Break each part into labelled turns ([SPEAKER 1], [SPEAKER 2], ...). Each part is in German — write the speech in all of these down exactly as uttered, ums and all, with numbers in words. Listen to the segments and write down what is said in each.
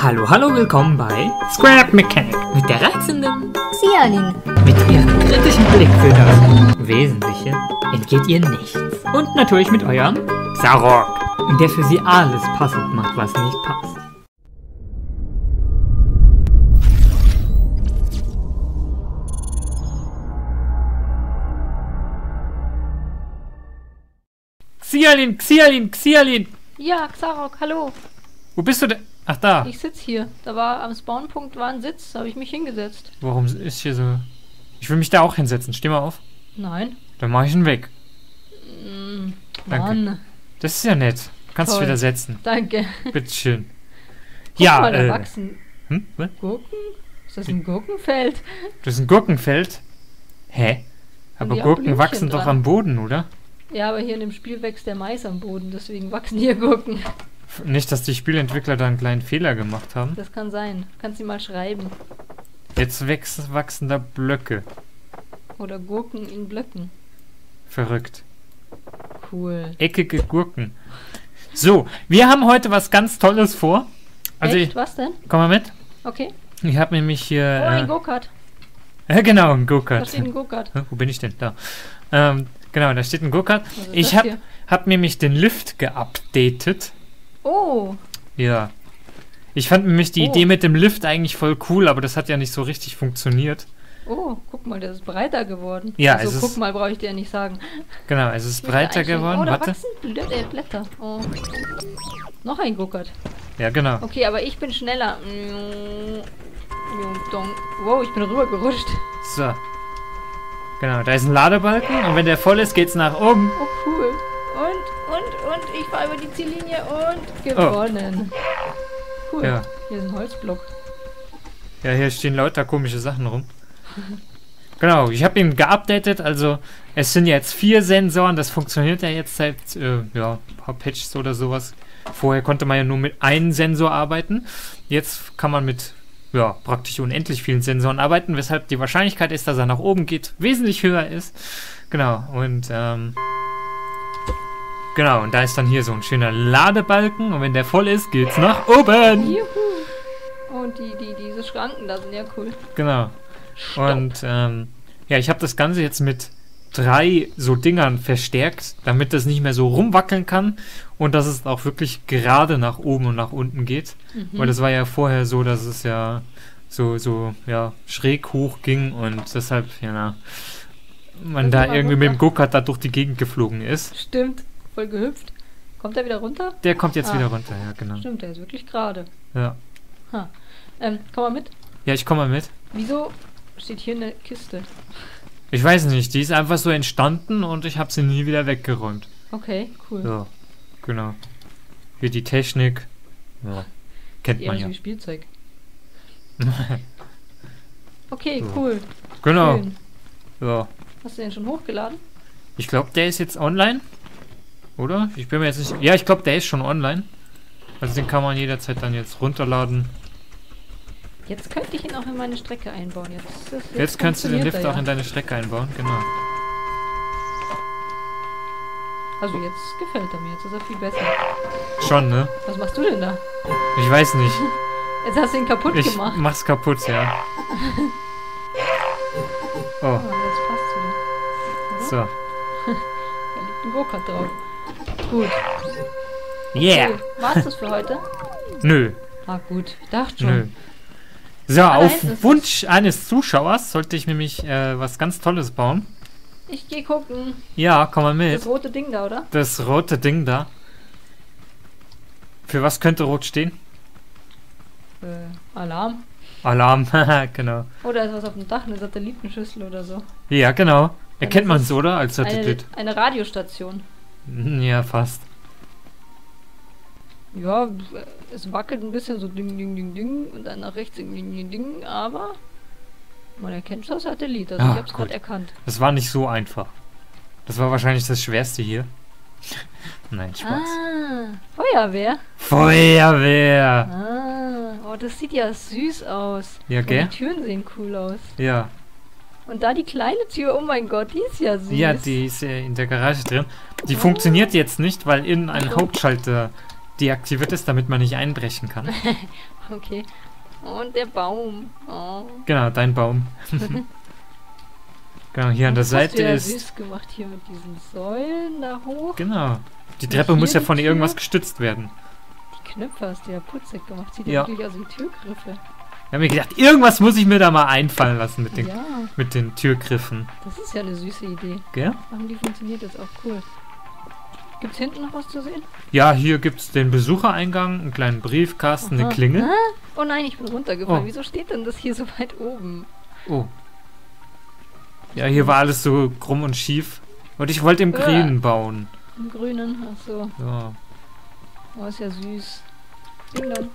[SPEAKER 1] Hallo, hallo, willkommen bei Scrap Mechanic mit der reizenden
[SPEAKER 2] Xiaolin.
[SPEAKER 1] Mit ihrem kritischen Blick für das Wesentliche entgeht ihr nichts. Und natürlich mit eurem Xarok, der für sie alles passend macht, was nicht passt. Xiaolin, Xiaolin, Xiaolin!
[SPEAKER 2] Ja, Xarok, hallo.
[SPEAKER 1] Wo bist du denn? Ach, da.
[SPEAKER 2] Ich sitz hier. Da war am Spawnpunkt war ein Sitz, da habe ich mich hingesetzt.
[SPEAKER 1] Warum ist hier so... Ich will mich da auch hinsetzen. Steh mal auf.
[SPEAKER 2] Nein.
[SPEAKER 1] Dann mache ich ihn weg.
[SPEAKER 2] Mm,
[SPEAKER 1] Danke.
[SPEAKER 2] Mann.
[SPEAKER 1] Das ist ja nett. Kannst du
[SPEAKER 2] Toll.
[SPEAKER 1] wieder setzen.
[SPEAKER 2] Danke.
[SPEAKER 1] Bitteschön.
[SPEAKER 2] Guck
[SPEAKER 1] Ja,
[SPEAKER 2] mal, da
[SPEAKER 1] äh...
[SPEAKER 2] wachsen
[SPEAKER 1] Hm? Was?
[SPEAKER 2] Gurken? Ist das ein Gurkenfeld?
[SPEAKER 1] Das ist ein Gurkenfeld. Hä? Aber
[SPEAKER 2] die haben
[SPEAKER 1] Gurken
[SPEAKER 2] Blümchen
[SPEAKER 1] wachsen doch
[SPEAKER 2] dran.
[SPEAKER 1] am Boden, oder?
[SPEAKER 2] Ja, aber hier in dem Spiel wächst der Mais am Boden, deswegen wachsen hier Gurken.
[SPEAKER 1] F- Nicht, dass die Spielentwickler da einen kleinen Fehler gemacht haben.
[SPEAKER 2] Das kann sein. Kannst du mal schreiben.
[SPEAKER 1] Jetzt wächst, wachsen da Blöcke.
[SPEAKER 2] Oder Gurken in Blöcken.
[SPEAKER 1] Verrückt.
[SPEAKER 2] Cool.
[SPEAKER 1] Eckige Gurken. So, wir haben heute was ganz Tolles vor. Also,
[SPEAKER 2] Echt?
[SPEAKER 1] ich,
[SPEAKER 2] Was denn?
[SPEAKER 1] komm mal mit.
[SPEAKER 2] Okay.
[SPEAKER 1] Ich habe nämlich hier...
[SPEAKER 2] Oh, ein
[SPEAKER 1] äh,
[SPEAKER 2] Go-Kart.
[SPEAKER 1] Ja, genau, ein
[SPEAKER 2] Da
[SPEAKER 1] Go-Kart.
[SPEAKER 2] steht ein Go-Kart.
[SPEAKER 1] Hä, Wo bin ich denn? Da. Ähm, genau, da steht ein Go-Kart.
[SPEAKER 2] Was ist
[SPEAKER 1] Ich
[SPEAKER 2] das
[SPEAKER 1] habe
[SPEAKER 2] hier?
[SPEAKER 1] hab nämlich den Lift geupdatet.
[SPEAKER 2] Oh.
[SPEAKER 1] Ja. Ich fand nämlich die
[SPEAKER 2] Oh.
[SPEAKER 1] Idee mit dem Lift eigentlich voll cool, aber das hat ja nicht so richtig funktioniert.
[SPEAKER 2] Oh, guck mal, der ist breiter geworden.
[SPEAKER 1] Ja,
[SPEAKER 2] also,
[SPEAKER 1] es
[SPEAKER 2] guck
[SPEAKER 1] ist-
[SPEAKER 2] mal, brauche ich dir ja nicht sagen.
[SPEAKER 1] Genau, es ist
[SPEAKER 2] Ich möchte
[SPEAKER 1] breiter
[SPEAKER 2] einstellen.
[SPEAKER 1] geworden.
[SPEAKER 2] Oh, da
[SPEAKER 1] Warte.
[SPEAKER 2] wachsen Blö äh, Blätter. Oh. Noch ein Guckert.
[SPEAKER 1] Ja, genau.
[SPEAKER 2] Okay, aber ich bin schneller. Mm, jung, dong. Wow, ich bin rübergerutscht.
[SPEAKER 1] So. Genau, da ist ein Ladebalken und wenn der voll ist, geht's nach oben.
[SPEAKER 2] Oh, cool. Und, und, und, ich fahre über die Ziellinie und gewonnen. Cool.
[SPEAKER 1] Oh. Ja.
[SPEAKER 2] Hier ist ein Holzblock.
[SPEAKER 1] Ja, hier stehen lauter komische Sachen rum. Genau, ich habe ihn geupdatet, also es sind jetzt vier Sensoren, das funktioniert ja jetzt seit, äh, ja, ein paar Patches oder sowas. Vorher konnte man ja nur mit einem Sensor arbeiten. Jetzt kann man mit, ja, praktisch unendlich vielen Sensoren arbeiten, weshalb die Wahrscheinlichkeit ist, dass er nach oben geht, wesentlich höher ist. Genau, und, ähm, genau, und da ist dann hier so ein schöner Ladebalken und wenn der voll ist, geht's nach oben.
[SPEAKER 2] Juhu. Und die, die, diese Schranken da sind ja cool.
[SPEAKER 1] Genau.
[SPEAKER 2] Stopp.
[SPEAKER 1] Und ähm, ja, ich habe das Ganze jetzt mit drei so Dingern verstärkt, damit das nicht mehr so rumwackeln kann und dass es auch wirklich gerade nach oben und nach unten geht.
[SPEAKER 2] Mhm.
[SPEAKER 1] Weil das war ja vorher so, dass es ja so, so, ja, schräg hoch ging und deshalb, ja, na, man
[SPEAKER 2] Also
[SPEAKER 1] da
[SPEAKER 2] mal
[SPEAKER 1] irgendwie mit dem
[SPEAKER 2] runter.
[SPEAKER 1] Go-Kart da durch die Gegend geflogen ist.
[SPEAKER 2] Stimmt. Voll gehüpft. Kommt er wieder runter?
[SPEAKER 1] Der kommt jetzt
[SPEAKER 2] Ah.
[SPEAKER 1] wieder runter, ja, genau.
[SPEAKER 2] Stimmt, der ist wirklich gerade.
[SPEAKER 1] Ja,
[SPEAKER 2] Ha. Ähm, komm mal mit.
[SPEAKER 1] ja ich komme mal mit.
[SPEAKER 2] Wieso steht hier eine Kiste?
[SPEAKER 1] Ich weiß nicht, die ist einfach so entstanden und ich habe sie nie wieder weggeräumt.
[SPEAKER 2] Okay, cool.
[SPEAKER 1] Ja, genau. Hier die Technik. Ja, kennt man
[SPEAKER 2] Ähnlich
[SPEAKER 1] ja.
[SPEAKER 2] wie Spielzeug. Okay,
[SPEAKER 1] So.
[SPEAKER 2] cool.
[SPEAKER 1] Genau.
[SPEAKER 2] Schön.
[SPEAKER 1] Ja.
[SPEAKER 2] Hast du den schon hochgeladen?
[SPEAKER 1] Ich glaube, der ist jetzt online. Oder? Ich bin mir jetzt nicht... Ja, ich glaube, der ist schon online. Also den kann man jederzeit dann jetzt runterladen.
[SPEAKER 2] Jetzt könnte ich ihn auch in meine Strecke einbauen. Jetzt, ist das- jetzt,
[SPEAKER 1] Jetzt kannst du den
[SPEAKER 2] funktioniert
[SPEAKER 1] Lift
[SPEAKER 2] er,
[SPEAKER 1] auch
[SPEAKER 2] ja.
[SPEAKER 1] in deine Strecke einbauen. Genau.
[SPEAKER 2] Also jetzt gefällt er mir. Jetzt ist er viel besser.
[SPEAKER 1] Schon, ne?
[SPEAKER 2] Was machst du denn da?
[SPEAKER 1] Ich weiß nicht.
[SPEAKER 2] Jetzt hast du ihn kaputt
[SPEAKER 1] Ich
[SPEAKER 2] gemacht.
[SPEAKER 1] mach's kaputt, ja. Oh,
[SPEAKER 2] Oh, jetzt passt wieder.
[SPEAKER 1] so.
[SPEAKER 2] Da liegt ein Go-Kart drauf. Gut.
[SPEAKER 1] Yeah!
[SPEAKER 2] Okay, war's das für heute?
[SPEAKER 1] Nö,
[SPEAKER 2] Ah gut, ich dachte schon.
[SPEAKER 1] nö. So,
[SPEAKER 2] Ah,
[SPEAKER 1] auf
[SPEAKER 2] nein, das ist-
[SPEAKER 1] Wunsch eines Zuschauers sollte ich nämlich äh, was ganz Tolles bauen.
[SPEAKER 2] Ich geh gucken.
[SPEAKER 1] Ja, komm mal mit.
[SPEAKER 2] Das rote Ding da, oder?
[SPEAKER 1] Das rote Ding da. Für was könnte rot stehen?
[SPEAKER 2] Äh, Alarm.
[SPEAKER 1] Alarm, haha, genau.
[SPEAKER 2] Oder ist was auf dem Dach, eine Satellitenschüssel oder so.
[SPEAKER 1] Ja, genau. Erkennt
[SPEAKER 2] das
[SPEAKER 1] man
[SPEAKER 2] ist
[SPEAKER 1] es, oder? Als
[SPEAKER 2] Eine,
[SPEAKER 1] Satellit.
[SPEAKER 2] eine Radiostation.
[SPEAKER 1] Hm, Ja, fast.
[SPEAKER 2] Ja, es wackelt ein bisschen so ding, ding, ding, ding und dann nach rechts ding, ding, ding, ding, aber man erkennt schon Satellit, also
[SPEAKER 1] Ah,
[SPEAKER 2] ich hab's
[SPEAKER 1] gut.
[SPEAKER 2] gerade erkannt.
[SPEAKER 1] Das war nicht so einfach. Das war wahrscheinlich das Schwerste hier. Nein, Spaß.
[SPEAKER 2] Ah, Feuerwehr.
[SPEAKER 1] Feuerwehr!
[SPEAKER 2] Ah, oh, das sieht ja süß aus.
[SPEAKER 1] Ja,
[SPEAKER 2] Und
[SPEAKER 1] gell?
[SPEAKER 2] die Türen sehen cool aus.
[SPEAKER 1] Ja.
[SPEAKER 2] Und da die kleine Tür, oh mein Gott, die ist ja süß.
[SPEAKER 1] Ja, die ist äh, in der Garage drin. Die funktioniert jetzt nicht, weil innen ein
[SPEAKER 2] Ach so.
[SPEAKER 1] Hauptschalter deaktiviert ist, damit man nicht einbrechen kann.
[SPEAKER 2] Okay. Und der Baum. Oh.
[SPEAKER 1] Genau, dein Baum. Genau, hier an der
[SPEAKER 2] Das hast
[SPEAKER 1] Seite
[SPEAKER 2] du ja
[SPEAKER 1] ist...
[SPEAKER 2] süß gemacht hier mit diesen Säulen da hoch.
[SPEAKER 1] Genau. Die
[SPEAKER 2] Und
[SPEAKER 1] Treppe
[SPEAKER 2] hier
[SPEAKER 1] muss ja
[SPEAKER 2] die
[SPEAKER 1] von
[SPEAKER 2] Tür?
[SPEAKER 1] irgendwas gestützt werden.
[SPEAKER 2] Die Knöpfe hast du ja putzig gemacht. Sieht
[SPEAKER 1] Ja.
[SPEAKER 2] ja wirklich aus wie Türgriffe.
[SPEAKER 1] Ich habe mir gedacht, irgendwas muss ich mir da mal einfallen lassen mit den,
[SPEAKER 2] Ja,
[SPEAKER 1] mit den Türgriffen.
[SPEAKER 2] das ist ja eine süße Idee.
[SPEAKER 1] Gell?
[SPEAKER 2] Ach, die funktioniert jetzt auch cool. Gibt's hinten noch was zu sehen?
[SPEAKER 1] Ja, hier gibt es den Besuchereingang, einen kleinen Briefkasten, eine
[SPEAKER 2] Aha.
[SPEAKER 1] Klingel.
[SPEAKER 2] Ah, oh nein, ich bin runtergefallen.
[SPEAKER 1] Oh.
[SPEAKER 2] Wieso steht denn das hier so weit oben?
[SPEAKER 1] Oh. Ja, hier war alles so krumm und schief. Und ich wollte im
[SPEAKER 2] Äh.
[SPEAKER 1] Grünen bauen.
[SPEAKER 2] Im Grünen, ach so.
[SPEAKER 1] Ja.
[SPEAKER 2] Oh, ist ja süß. Ding dong.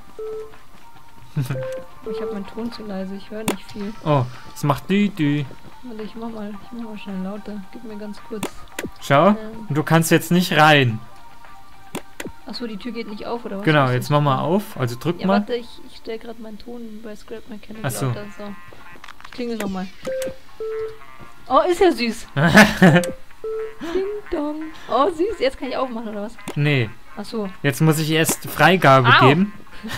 [SPEAKER 2] Ich habe meinen Ton zu leise, ich höre nicht viel.
[SPEAKER 1] Oh, es macht die, die.
[SPEAKER 2] Warte, ich mach mal, ich mach mal schnell lauter. Gib mir ganz kurz.
[SPEAKER 1] Schau,
[SPEAKER 2] Ähm,
[SPEAKER 1] du kannst jetzt nicht rein.
[SPEAKER 2] achso, die Tür geht nicht auf, oder was?
[SPEAKER 1] Genau,
[SPEAKER 2] Muss
[SPEAKER 1] jetzt
[SPEAKER 2] ich-
[SPEAKER 1] mach mal auf. Also drück
[SPEAKER 2] Ja,
[SPEAKER 1] mal.
[SPEAKER 2] warte, ich, ich stelle gerade meinen Ton bei Scrap Mechanic
[SPEAKER 1] Ach so.
[SPEAKER 2] lauter. So. Ich klingel nochmal. Oh, ist ja süß. Ding dong. Oh, süß. Jetzt kann ich aufmachen, oder was?
[SPEAKER 1] Nee,
[SPEAKER 2] Achso.
[SPEAKER 1] jetzt muss ich erst Freigabe
[SPEAKER 2] Au.
[SPEAKER 1] geben.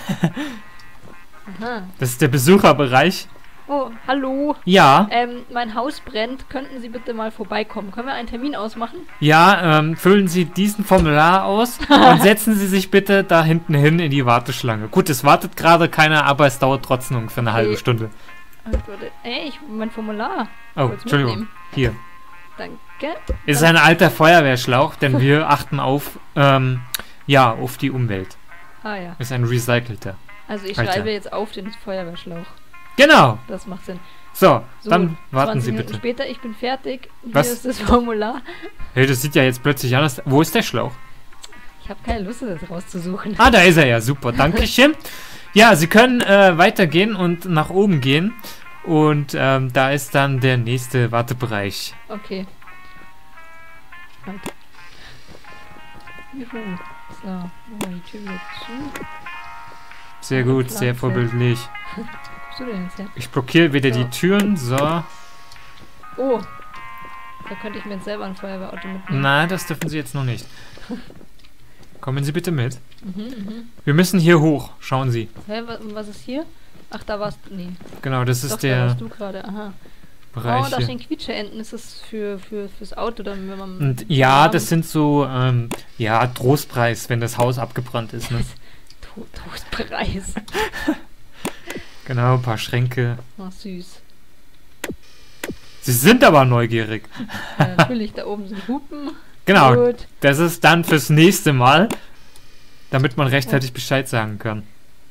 [SPEAKER 2] Aha.
[SPEAKER 1] Das ist der Besucherbereich.
[SPEAKER 2] Oh, hallo.
[SPEAKER 1] Ja,
[SPEAKER 2] Ähm, mein Haus brennt. Könnten Sie bitte mal vorbeikommen? Können wir einen Termin ausmachen?
[SPEAKER 1] ja, ähm, füllen Sie diesen Formular aus und setzen Sie sich bitte da hinten hin in die Warteschlange. Gut, es wartet gerade keiner, aber es dauert trotzdem ungefähr eine halbe
[SPEAKER 2] Okay.
[SPEAKER 1] Stunde.
[SPEAKER 2] Oh, warte. Ey, ich, mein Formular.
[SPEAKER 1] Oh,
[SPEAKER 2] Wollt's
[SPEAKER 1] Entschuldigung.
[SPEAKER 2] mitnehmen?
[SPEAKER 1] Hier.
[SPEAKER 2] Danke.
[SPEAKER 1] Ist ein alter Feuerwehrschlauch, denn wir achten auf, ähm, ja, auf die Umwelt.
[SPEAKER 2] Ah ja.
[SPEAKER 1] Ist ein recycelter.
[SPEAKER 2] Also ich
[SPEAKER 1] Alter.
[SPEAKER 2] schreibe jetzt auf den Feuerwehrschlauch.
[SPEAKER 1] Genau.
[SPEAKER 2] Das macht Sinn.
[SPEAKER 1] So,
[SPEAKER 2] So,
[SPEAKER 1] dann warten
[SPEAKER 2] zwanzig
[SPEAKER 1] Sie
[SPEAKER 2] Minuten
[SPEAKER 1] bitte.
[SPEAKER 2] später, ich bin fertig. Hier
[SPEAKER 1] Was?
[SPEAKER 2] ist das Formular.
[SPEAKER 1] Hey, das sieht ja jetzt plötzlich anders. Wo ist der Schlauch?
[SPEAKER 2] Ich habe keine Lust, das rauszusuchen.
[SPEAKER 1] Ah, da ist er ja. Super, dankeschön. Ja, Sie können äh, weitergehen und nach oben gehen. Und ähm, da ist dann der nächste Wartebereich.
[SPEAKER 2] Okay. Halt. Juhu. So, machen wir die Tür wieder zu.
[SPEAKER 1] Sehr gut, sehr
[SPEAKER 2] Pflanze.
[SPEAKER 1] vorbildlich.
[SPEAKER 2] Wo bist du denn jetzt her?
[SPEAKER 1] Ich blockiere wieder
[SPEAKER 2] So.
[SPEAKER 1] die Türen. So.
[SPEAKER 2] Oh. Da könnte ich mir jetzt selber ein Feuerwehrauto mitnehmen.
[SPEAKER 1] Nein, das dürfen Sie jetzt noch nicht. Kommen Sie bitte mit.
[SPEAKER 2] Mhm, mhm.
[SPEAKER 1] Wir müssen hier hoch. Schauen Sie.
[SPEAKER 2] Hä, wa- was ist hier? Ach, da warst du. Nee.
[SPEAKER 1] Genau, das ist
[SPEAKER 2] Doch, da
[SPEAKER 1] der
[SPEAKER 2] warst du gerade. Aha.
[SPEAKER 1] Bereich
[SPEAKER 2] Oh, da
[SPEAKER 1] hier.
[SPEAKER 2] stehen Quietscheenten. Ist das für, für, fürs Auto dann, wenn man...
[SPEAKER 1] Und ja, das sind so, ähm, ja, Trostpreis, wenn das Haus abgebrannt ist, ne?
[SPEAKER 2] To- Trostpreis.
[SPEAKER 1] Genau, ein paar Schränke.
[SPEAKER 2] Ach, süß.
[SPEAKER 1] Sie sind aber neugierig.
[SPEAKER 2] Ja, natürlich, da oben sind Hupen.
[SPEAKER 1] Genau,
[SPEAKER 2] Gut.
[SPEAKER 1] das ist dann fürs nächste Mal, damit man rechtzeitig Bescheid sagen kann.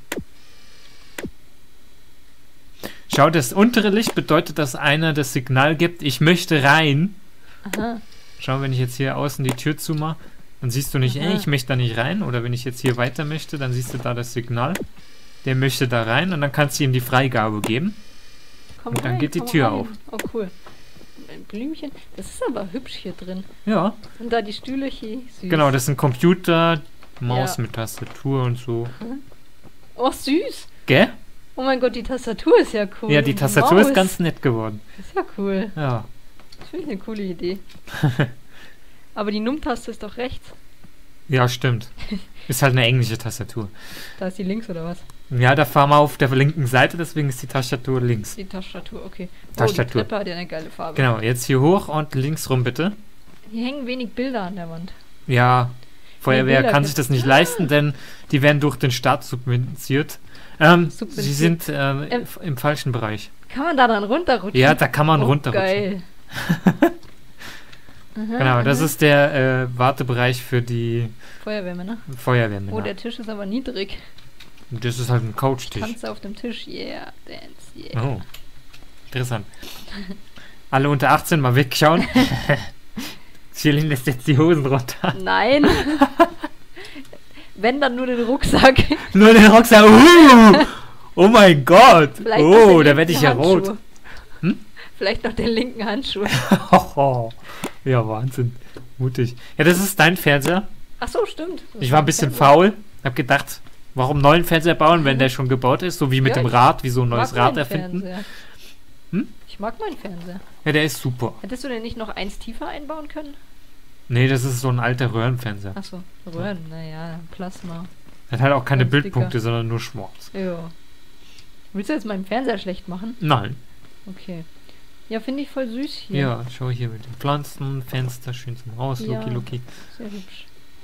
[SPEAKER 1] Schau, das untere Licht bedeutet, dass einer das Signal gibt, ich möchte rein.
[SPEAKER 2] Aha.
[SPEAKER 1] Schau, wenn ich jetzt hier außen die Tür zumache, dann siehst du nicht,
[SPEAKER 2] Aha.
[SPEAKER 1] ey, ich möchte da nicht rein. Oder wenn ich jetzt hier weiter möchte, dann siehst du da das Signal. Der möchte da rein und dann kannst du ihm die Freigabe geben.
[SPEAKER 2] Komm
[SPEAKER 1] Und dann
[SPEAKER 2] rein,
[SPEAKER 1] geht die
[SPEAKER 2] komm
[SPEAKER 1] Tür
[SPEAKER 2] rein.
[SPEAKER 1] auf.
[SPEAKER 2] Oh, cool. Ein Blümchen. Das ist aber hübsch hier drin.
[SPEAKER 1] Ja,
[SPEAKER 2] Und da die Stühle hier. Süß.
[SPEAKER 1] genau, das ist ein Computer, Maus
[SPEAKER 2] Ja.
[SPEAKER 1] mit Tastatur und so.
[SPEAKER 2] Oh, süß.
[SPEAKER 1] Gell?
[SPEAKER 2] Oh mein Gott, die Tastatur ist ja cool.
[SPEAKER 1] Ja, die Tastatur
[SPEAKER 2] Maus.
[SPEAKER 1] ist ganz nett geworden.
[SPEAKER 2] Ist ja cool.
[SPEAKER 1] Ja.
[SPEAKER 2] Das finde ich eine coole Idee. Aber die Num-Taste ist doch rechts.
[SPEAKER 1] Ja, stimmt. Ist halt eine englische Tastatur.
[SPEAKER 2] Da ist die links oder was?
[SPEAKER 1] Ja, da fahren wir auf der linken Seite, deswegen ist die Tastatur links.
[SPEAKER 2] Die Tastatur, okay. Oh,
[SPEAKER 1] Tastatur.
[SPEAKER 2] die Treppe hat ja eine geile Farbe.
[SPEAKER 1] Genau, jetzt hier hoch und links rum bitte.
[SPEAKER 2] Hier hängen wenig Bilder an der Wand.
[SPEAKER 1] Ja, Feuerwehr
[SPEAKER 2] Bilder
[SPEAKER 1] kann sich
[SPEAKER 2] gibt's.
[SPEAKER 1] das nicht leisten, denn die werden durch den Staat subventioniert. Ähm,
[SPEAKER 2] Subventioniert.
[SPEAKER 1] sie sind äh,
[SPEAKER 2] Ähm.
[SPEAKER 1] im falschen Bereich.
[SPEAKER 2] Kann man da dann runterrutschen?
[SPEAKER 1] Ja, da kann man
[SPEAKER 2] oh,
[SPEAKER 1] runterrutschen.
[SPEAKER 2] Geil. Aha,
[SPEAKER 1] Genau, das
[SPEAKER 2] aha.
[SPEAKER 1] ist der äh, Wartebereich für die
[SPEAKER 2] Feuerwehrmänner.
[SPEAKER 1] Feuerwehrmänner.
[SPEAKER 2] Oh, der Tisch ist aber niedrig.
[SPEAKER 1] Das ist halt ein Couchtisch.
[SPEAKER 2] Tanze auf dem Tisch. Yeah, dance, yeah.
[SPEAKER 1] Oh, interessant. Alle unter achtzehn mal wegschauen. Chilin lässt jetzt die Hosen runter.
[SPEAKER 2] Nein. Wenn, dann nur den Rucksack.
[SPEAKER 1] Nur den Rucksack. Uh, oh mein Gott.
[SPEAKER 2] Vielleicht noch
[SPEAKER 1] Oh,
[SPEAKER 2] den
[SPEAKER 1] da werde ich ja
[SPEAKER 2] linken
[SPEAKER 1] rot.
[SPEAKER 2] Handschuh.
[SPEAKER 1] Hm?
[SPEAKER 2] Vielleicht noch den linken Handschuh.
[SPEAKER 1] Ja, Wahnsinn. Mutig. Ja, das ist dein Fernseher.
[SPEAKER 2] Ach so, stimmt. Das
[SPEAKER 1] Ich war ein
[SPEAKER 2] ist
[SPEAKER 1] bisschen
[SPEAKER 2] Fernseher.
[SPEAKER 1] faul. Hab gedacht, warum einen neuen Fernseher bauen, wenn der schon gebaut ist? So wie mit
[SPEAKER 2] Ja,
[SPEAKER 1] dem
[SPEAKER 2] ich
[SPEAKER 1] Rad, wie so ein
[SPEAKER 2] Ich
[SPEAKER 1] neues
[SPEAKER 2] mag
[SPEAKER 1] Rad
[SPEAKER 2] meinen
[SPEAKER 1] erfinden.
[SPEAKER 2] Fernseher.
[SPEAKER 1] Hm?
[SPEAKER 2] Ich mag meinen Fernseher.
[SPEAKER 1] Ja, der ist super.
[SPEAKER 2] Hättest du den nicht noch eins tiefer einbauen können?
[SPEAKER 1] Nee, das ist so ein alter Röhrenfernseher.
[SPEAKER 2] Achso, Röhren, naja, Plasma.
[SPEAKER 1] Hat halt auch keine
[SPEAKER 2] Ganz
[SPEAKER 1] Bildpunkte,
[SPEAKER 2] dicker.
[SPEAKER 1] sondern nur schwarz.
[SPEAKER 2] Ja. Willst du jetzt meinen Fernseher schlecht machen?
[SPEAKER 1] Nein.
[SPEAKER 2] Okay. Ja, finde ich voll süß hier.
[SPEAKER 1] Ja, schau hier mit den Pflanzen, Fenster, schön zum Raus,
[SPEAKER 2] Ja.
[SPEAKER 1] Luki Luki.
[SPEAKER 2] Sehr hübsch.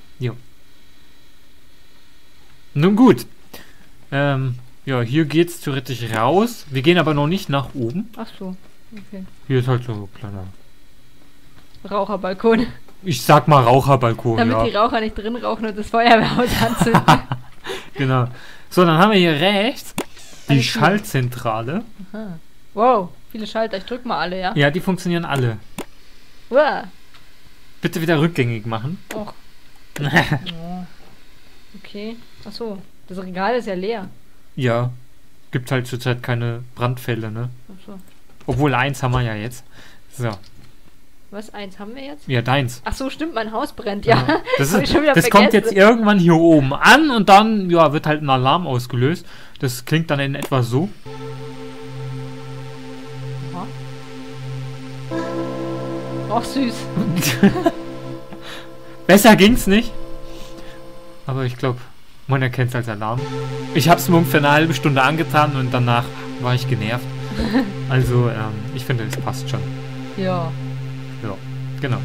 [SPEAKER 1] Nun gut. Ähm, ja, hier geht's theoretisch raus. Wir gehen aber noch nicht nach oben.
[SPEAKER 2] Ach so. Okay.
[SPEAKER 1] Hier ist halt so ein kleiner...
[SPEAKER 2] Raucherbalkon.
[SPEAKER 1] Ich sag mal Raucherbalkon,
[SPEAKER 2] Damit
[SPEAKER 1] ja.
[SPEAKER 2] die Raucher nicht drin rauchen und das Feuerwehrhaus anzünden.
[SPEAKER 1] Genau. So, dann haben wir hier rechts die
[SPEAKER 2] Alles hier.
[SPEAKER 1] Schaltzentrale.
[SPEAKER 2] Aha. Wow, viele Schalter. Ich drück mal alle, ja?
[SPEAKER 1] Ja, die funktionieren alle.
[SPEAKER 2] Uah.
[SPEAKER 1] Bitte wieder rückgängig machen.
[SPEAKER 2] Och. Oh. Okay. Ach so. Das Regal ist ja leer.
[SPEAKER 1] Ja. Gibt halt zurzeit keine Brandfälle, ne?
[SPEAKER 2] Ach so.
[SPEAKER 1] Obwohl, eins haben wir ja jetzt. So.
[SPEAKER 2] Was? Eins haben wir jetzt?
[SPEAKER 1] Ja, deins.
[SPEAKER 2] Ach so, stimmt, mein Haus brennt, ja.
[SPEAKER 1] Ja. Das,
[SPEAKER 2] Hab ich schon wieder
[SPEAKER 1] ist, das kommt
[SPEAKER 2] vergessen.
[SPEAKER 1] jetzt irgendwann hier oben an und dann, ja, wird halt ein Alarm ausgelöst. Das klingt dann in etwa so.
[SPEAKER 2] Aha. Och, süß.
[SPEAKER 1] Besser ging's nicht. Aber ich glaube, man erkennt es als Alarm. Ich habe es mir ungefähr eine halbe Stunde angetan und danach war ich genervt. Also, ähm, ich finde, es passt schon.
[SPEAKER 2] Ja.
[SPEAKER 1] Ja, genau.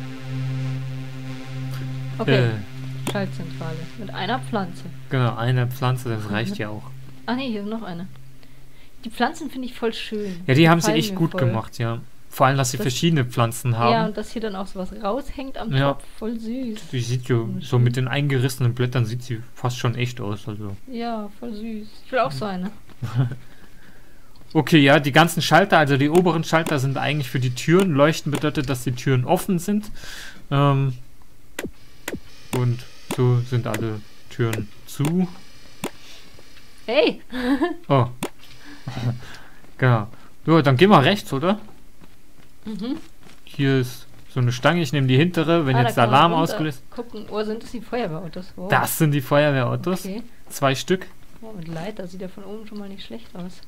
[SPEAKER 2] Okay.
[SPEAKER 1] Äh,
[SPEAKER 2] Schaltzentrale. Mit einer Pflanze.
[SPEAKER 1] genau, eine Pflanze, das reicht ja auch.
[SPEAKER 2] Ach nee, hier ist noch eine. Die Pflanzen finde ich voll schön.
[SPEAKER 1] Ja, die haben sie
[SPEAKER 2] gefallen
[SPEAKER 1] echt
[SPEAKER 2] mir
[SPEAKER 1] gut
[SPEAKER 2] voll.
[SPEAKER 1] gemacht, ja. Vor allem, dass sie
[SPEAKER 2] Das-
[SPEAKER 1] verschiedene Pflanzen haben.
[SPEAKER 2] Ja, und dass hier dann auch sowas raushängt am
[SPEAKER 1] Ja.
[SPEAKER 2] Topf. Voll süß.
[SPEAKER 1] Die sieht ja, so mit den eingerissenen Blättern sieht sie fast schon echt aus. Also.
[SPEAKER 2] Ja, voll süß. Ich will auch so eine.
[SPEAKER 1] Okay, ja, die ganzen Schalter, also die oberen Schalter sind eigentlich für die Türen. Leuchten bedeutet, dass die Türen offen sind. Ähm, und so sind alle Türen zu.
[SPEAKER 2] Hey!
[SPEAKER 1] Oh. Genau. So, dann gehen wir rechts, oder?
[SPEAKER 2] Mhm.
[SPEAKER 1] Hier ist so eine Stange, ich nehme die hintere, wenn
[SPEAKER 2] Ah,
[SPEAKER 1] jetzt
[SPEAKER 2] da
[SPEAKER 1] der
[SPEAKER 2] kann man
[SPEAKER 1] Alarm
[SPEAKER 2] runter
[SPEAKER 1] ausgelöst.
[SPEAKER 2] Gucken. Oh, sind das die Feuerwehrautos? Wow.
[SPEAKER 1] Das sind die Feuerwehrautos.
[SPEAKER 2] Okay.
[SPEAKER 1] Zwei Stück.
[SPEAKER 2] Oh, mit Leiter sieht ja von oben schon mal nicht schlecht aus.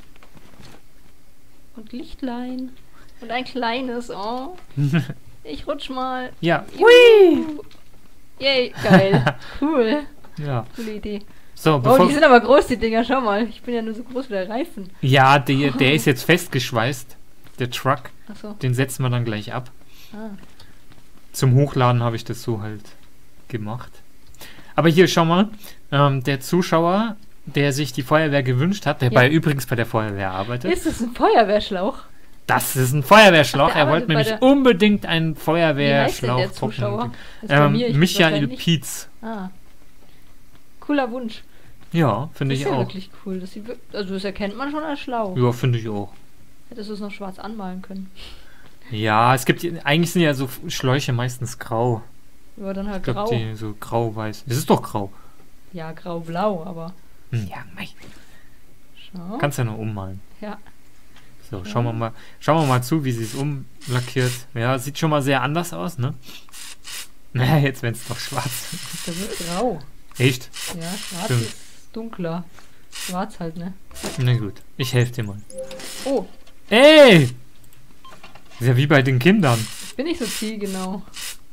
[SPEAKER 2] Und Lichtlein. Und ein kleines. Oh. Ich rutsch mal.
[SPEAKER 1] Ja.
[SPEAKER 2] Juhu. Yay, geil. Cool.
[SPEAKER 1] Ja.
[SPEAKER 2] Coole Idee.
[SPEAKER 1] So,
[SPEAKER 2] Oh,
[SPEAKER 1] bevor.
[SPEAKER 2] die sind aber groß, die Dinger. Schau mal. Ich bin ja nur so groß wie der Reifen.
[SPEAKER 1] Ja, der, der ist jetzt festgeschweißt. Der Truck.
[SPEAKER 2] Achso.
[SPEAKER 1] Den setzen wir dann gleich ab.
[SPEAKER 2] Ah.
[SPEAKER 1] Zum Hochladen habe ich das so halt gemacht. Aber hier, schau mal. Ähm, der Zuschauer, der sich die Feuerwehr gewünscht hat, der
[SPEAKER 2] Ja.
[SPEAKER 1] bei übrigens bei der Feuerwehr arbeitet.
[SPEAKER 2] Ist das ein Feuerwehrschlauch?
[SPEAKER 1] Das ist ein Feuerwehrschlauch.
[SPEAKER 2] Ach, der
[SPEAKER 1] Er wollte
[SPEAKER 2] arbeitet bei
[SPEAKER 1] nämlich
[SPEAKER 2] der-
[SPEAKER 1] unbedingt einen
[SPEAKER 2] Wie heißt denn
[SPEAKER 1] Feuerwehrschlauch
[SPEAKER 2] der Zuschauer?
[SPEAKER 1] trocknen.
[SPEAKER 2] Ist bei mir,
[SPEAKER 1] Ähm,
[SPEAKER 2] ich
[SPEAKER 1] Michael
[SPEAKER 2] wahrscheinlich.
[SPEAKER 1] Pietz.
[SPEAKER 2] Ah. Cooler Wunsch.
[SPEAKER 1] Ja, finde
[SPEAKER 2] Das
[SPEAKER 1] ich
[SPEAKER 2] ist ja
[SPEAKER 1] auch.
[SPEAKER 2] wirklich cool. Das sieht, wir- also das erkennt man schon als Schlauch.
[SPEAKER 1] Ja, finde ich auch.
[SPEAKER 2] Hättest du es noch schwarz anmalen können.
[SPEAKER 1] Ja, es gibt, eigentlich sind ja so Schläuche meistens grau.
[SPEAKER 2] Aber dann halt
[SPEAKER 1] Ich glaube,
[SPEAKER 2] grau.
[SPEAKER 1] die so grau-weiß. Es ist doch grau.
[SPEAKER 2] Ja, grau-blau, aber.
[SPEAKER 1] Hm, Ja, mei.
[SPEAKER 2] Schau.
[SPEAKER 1] Kannst ja nur ummalen.
[SPEAKER 2] Ja.
[SPEAKER 1] So, schauen wir mal, schauen wir mal zu, wie sie es umlackiert. Ja, sieht schon mal sehr anders aus, ne? Na, jetzt wenn es doch schwarz.
[SPEAKER 2] Das wird grau.
[SPEAKER 1] Echt?
[SPEAKER 2] Ja, schwarz
[SPEAKER 1] Stimmt.
[SPEAKER 2] ist dunkler. Schwarz halt, ne?
[SPEAKER 1] Na gut, ich helfe dir mal.
[SPEAKER 2] Oh,
[SPEAKER 1] Ey! Ist ja wie bei den Kindern.
[SPEAKER 2] ich bin nicht so zielgenau.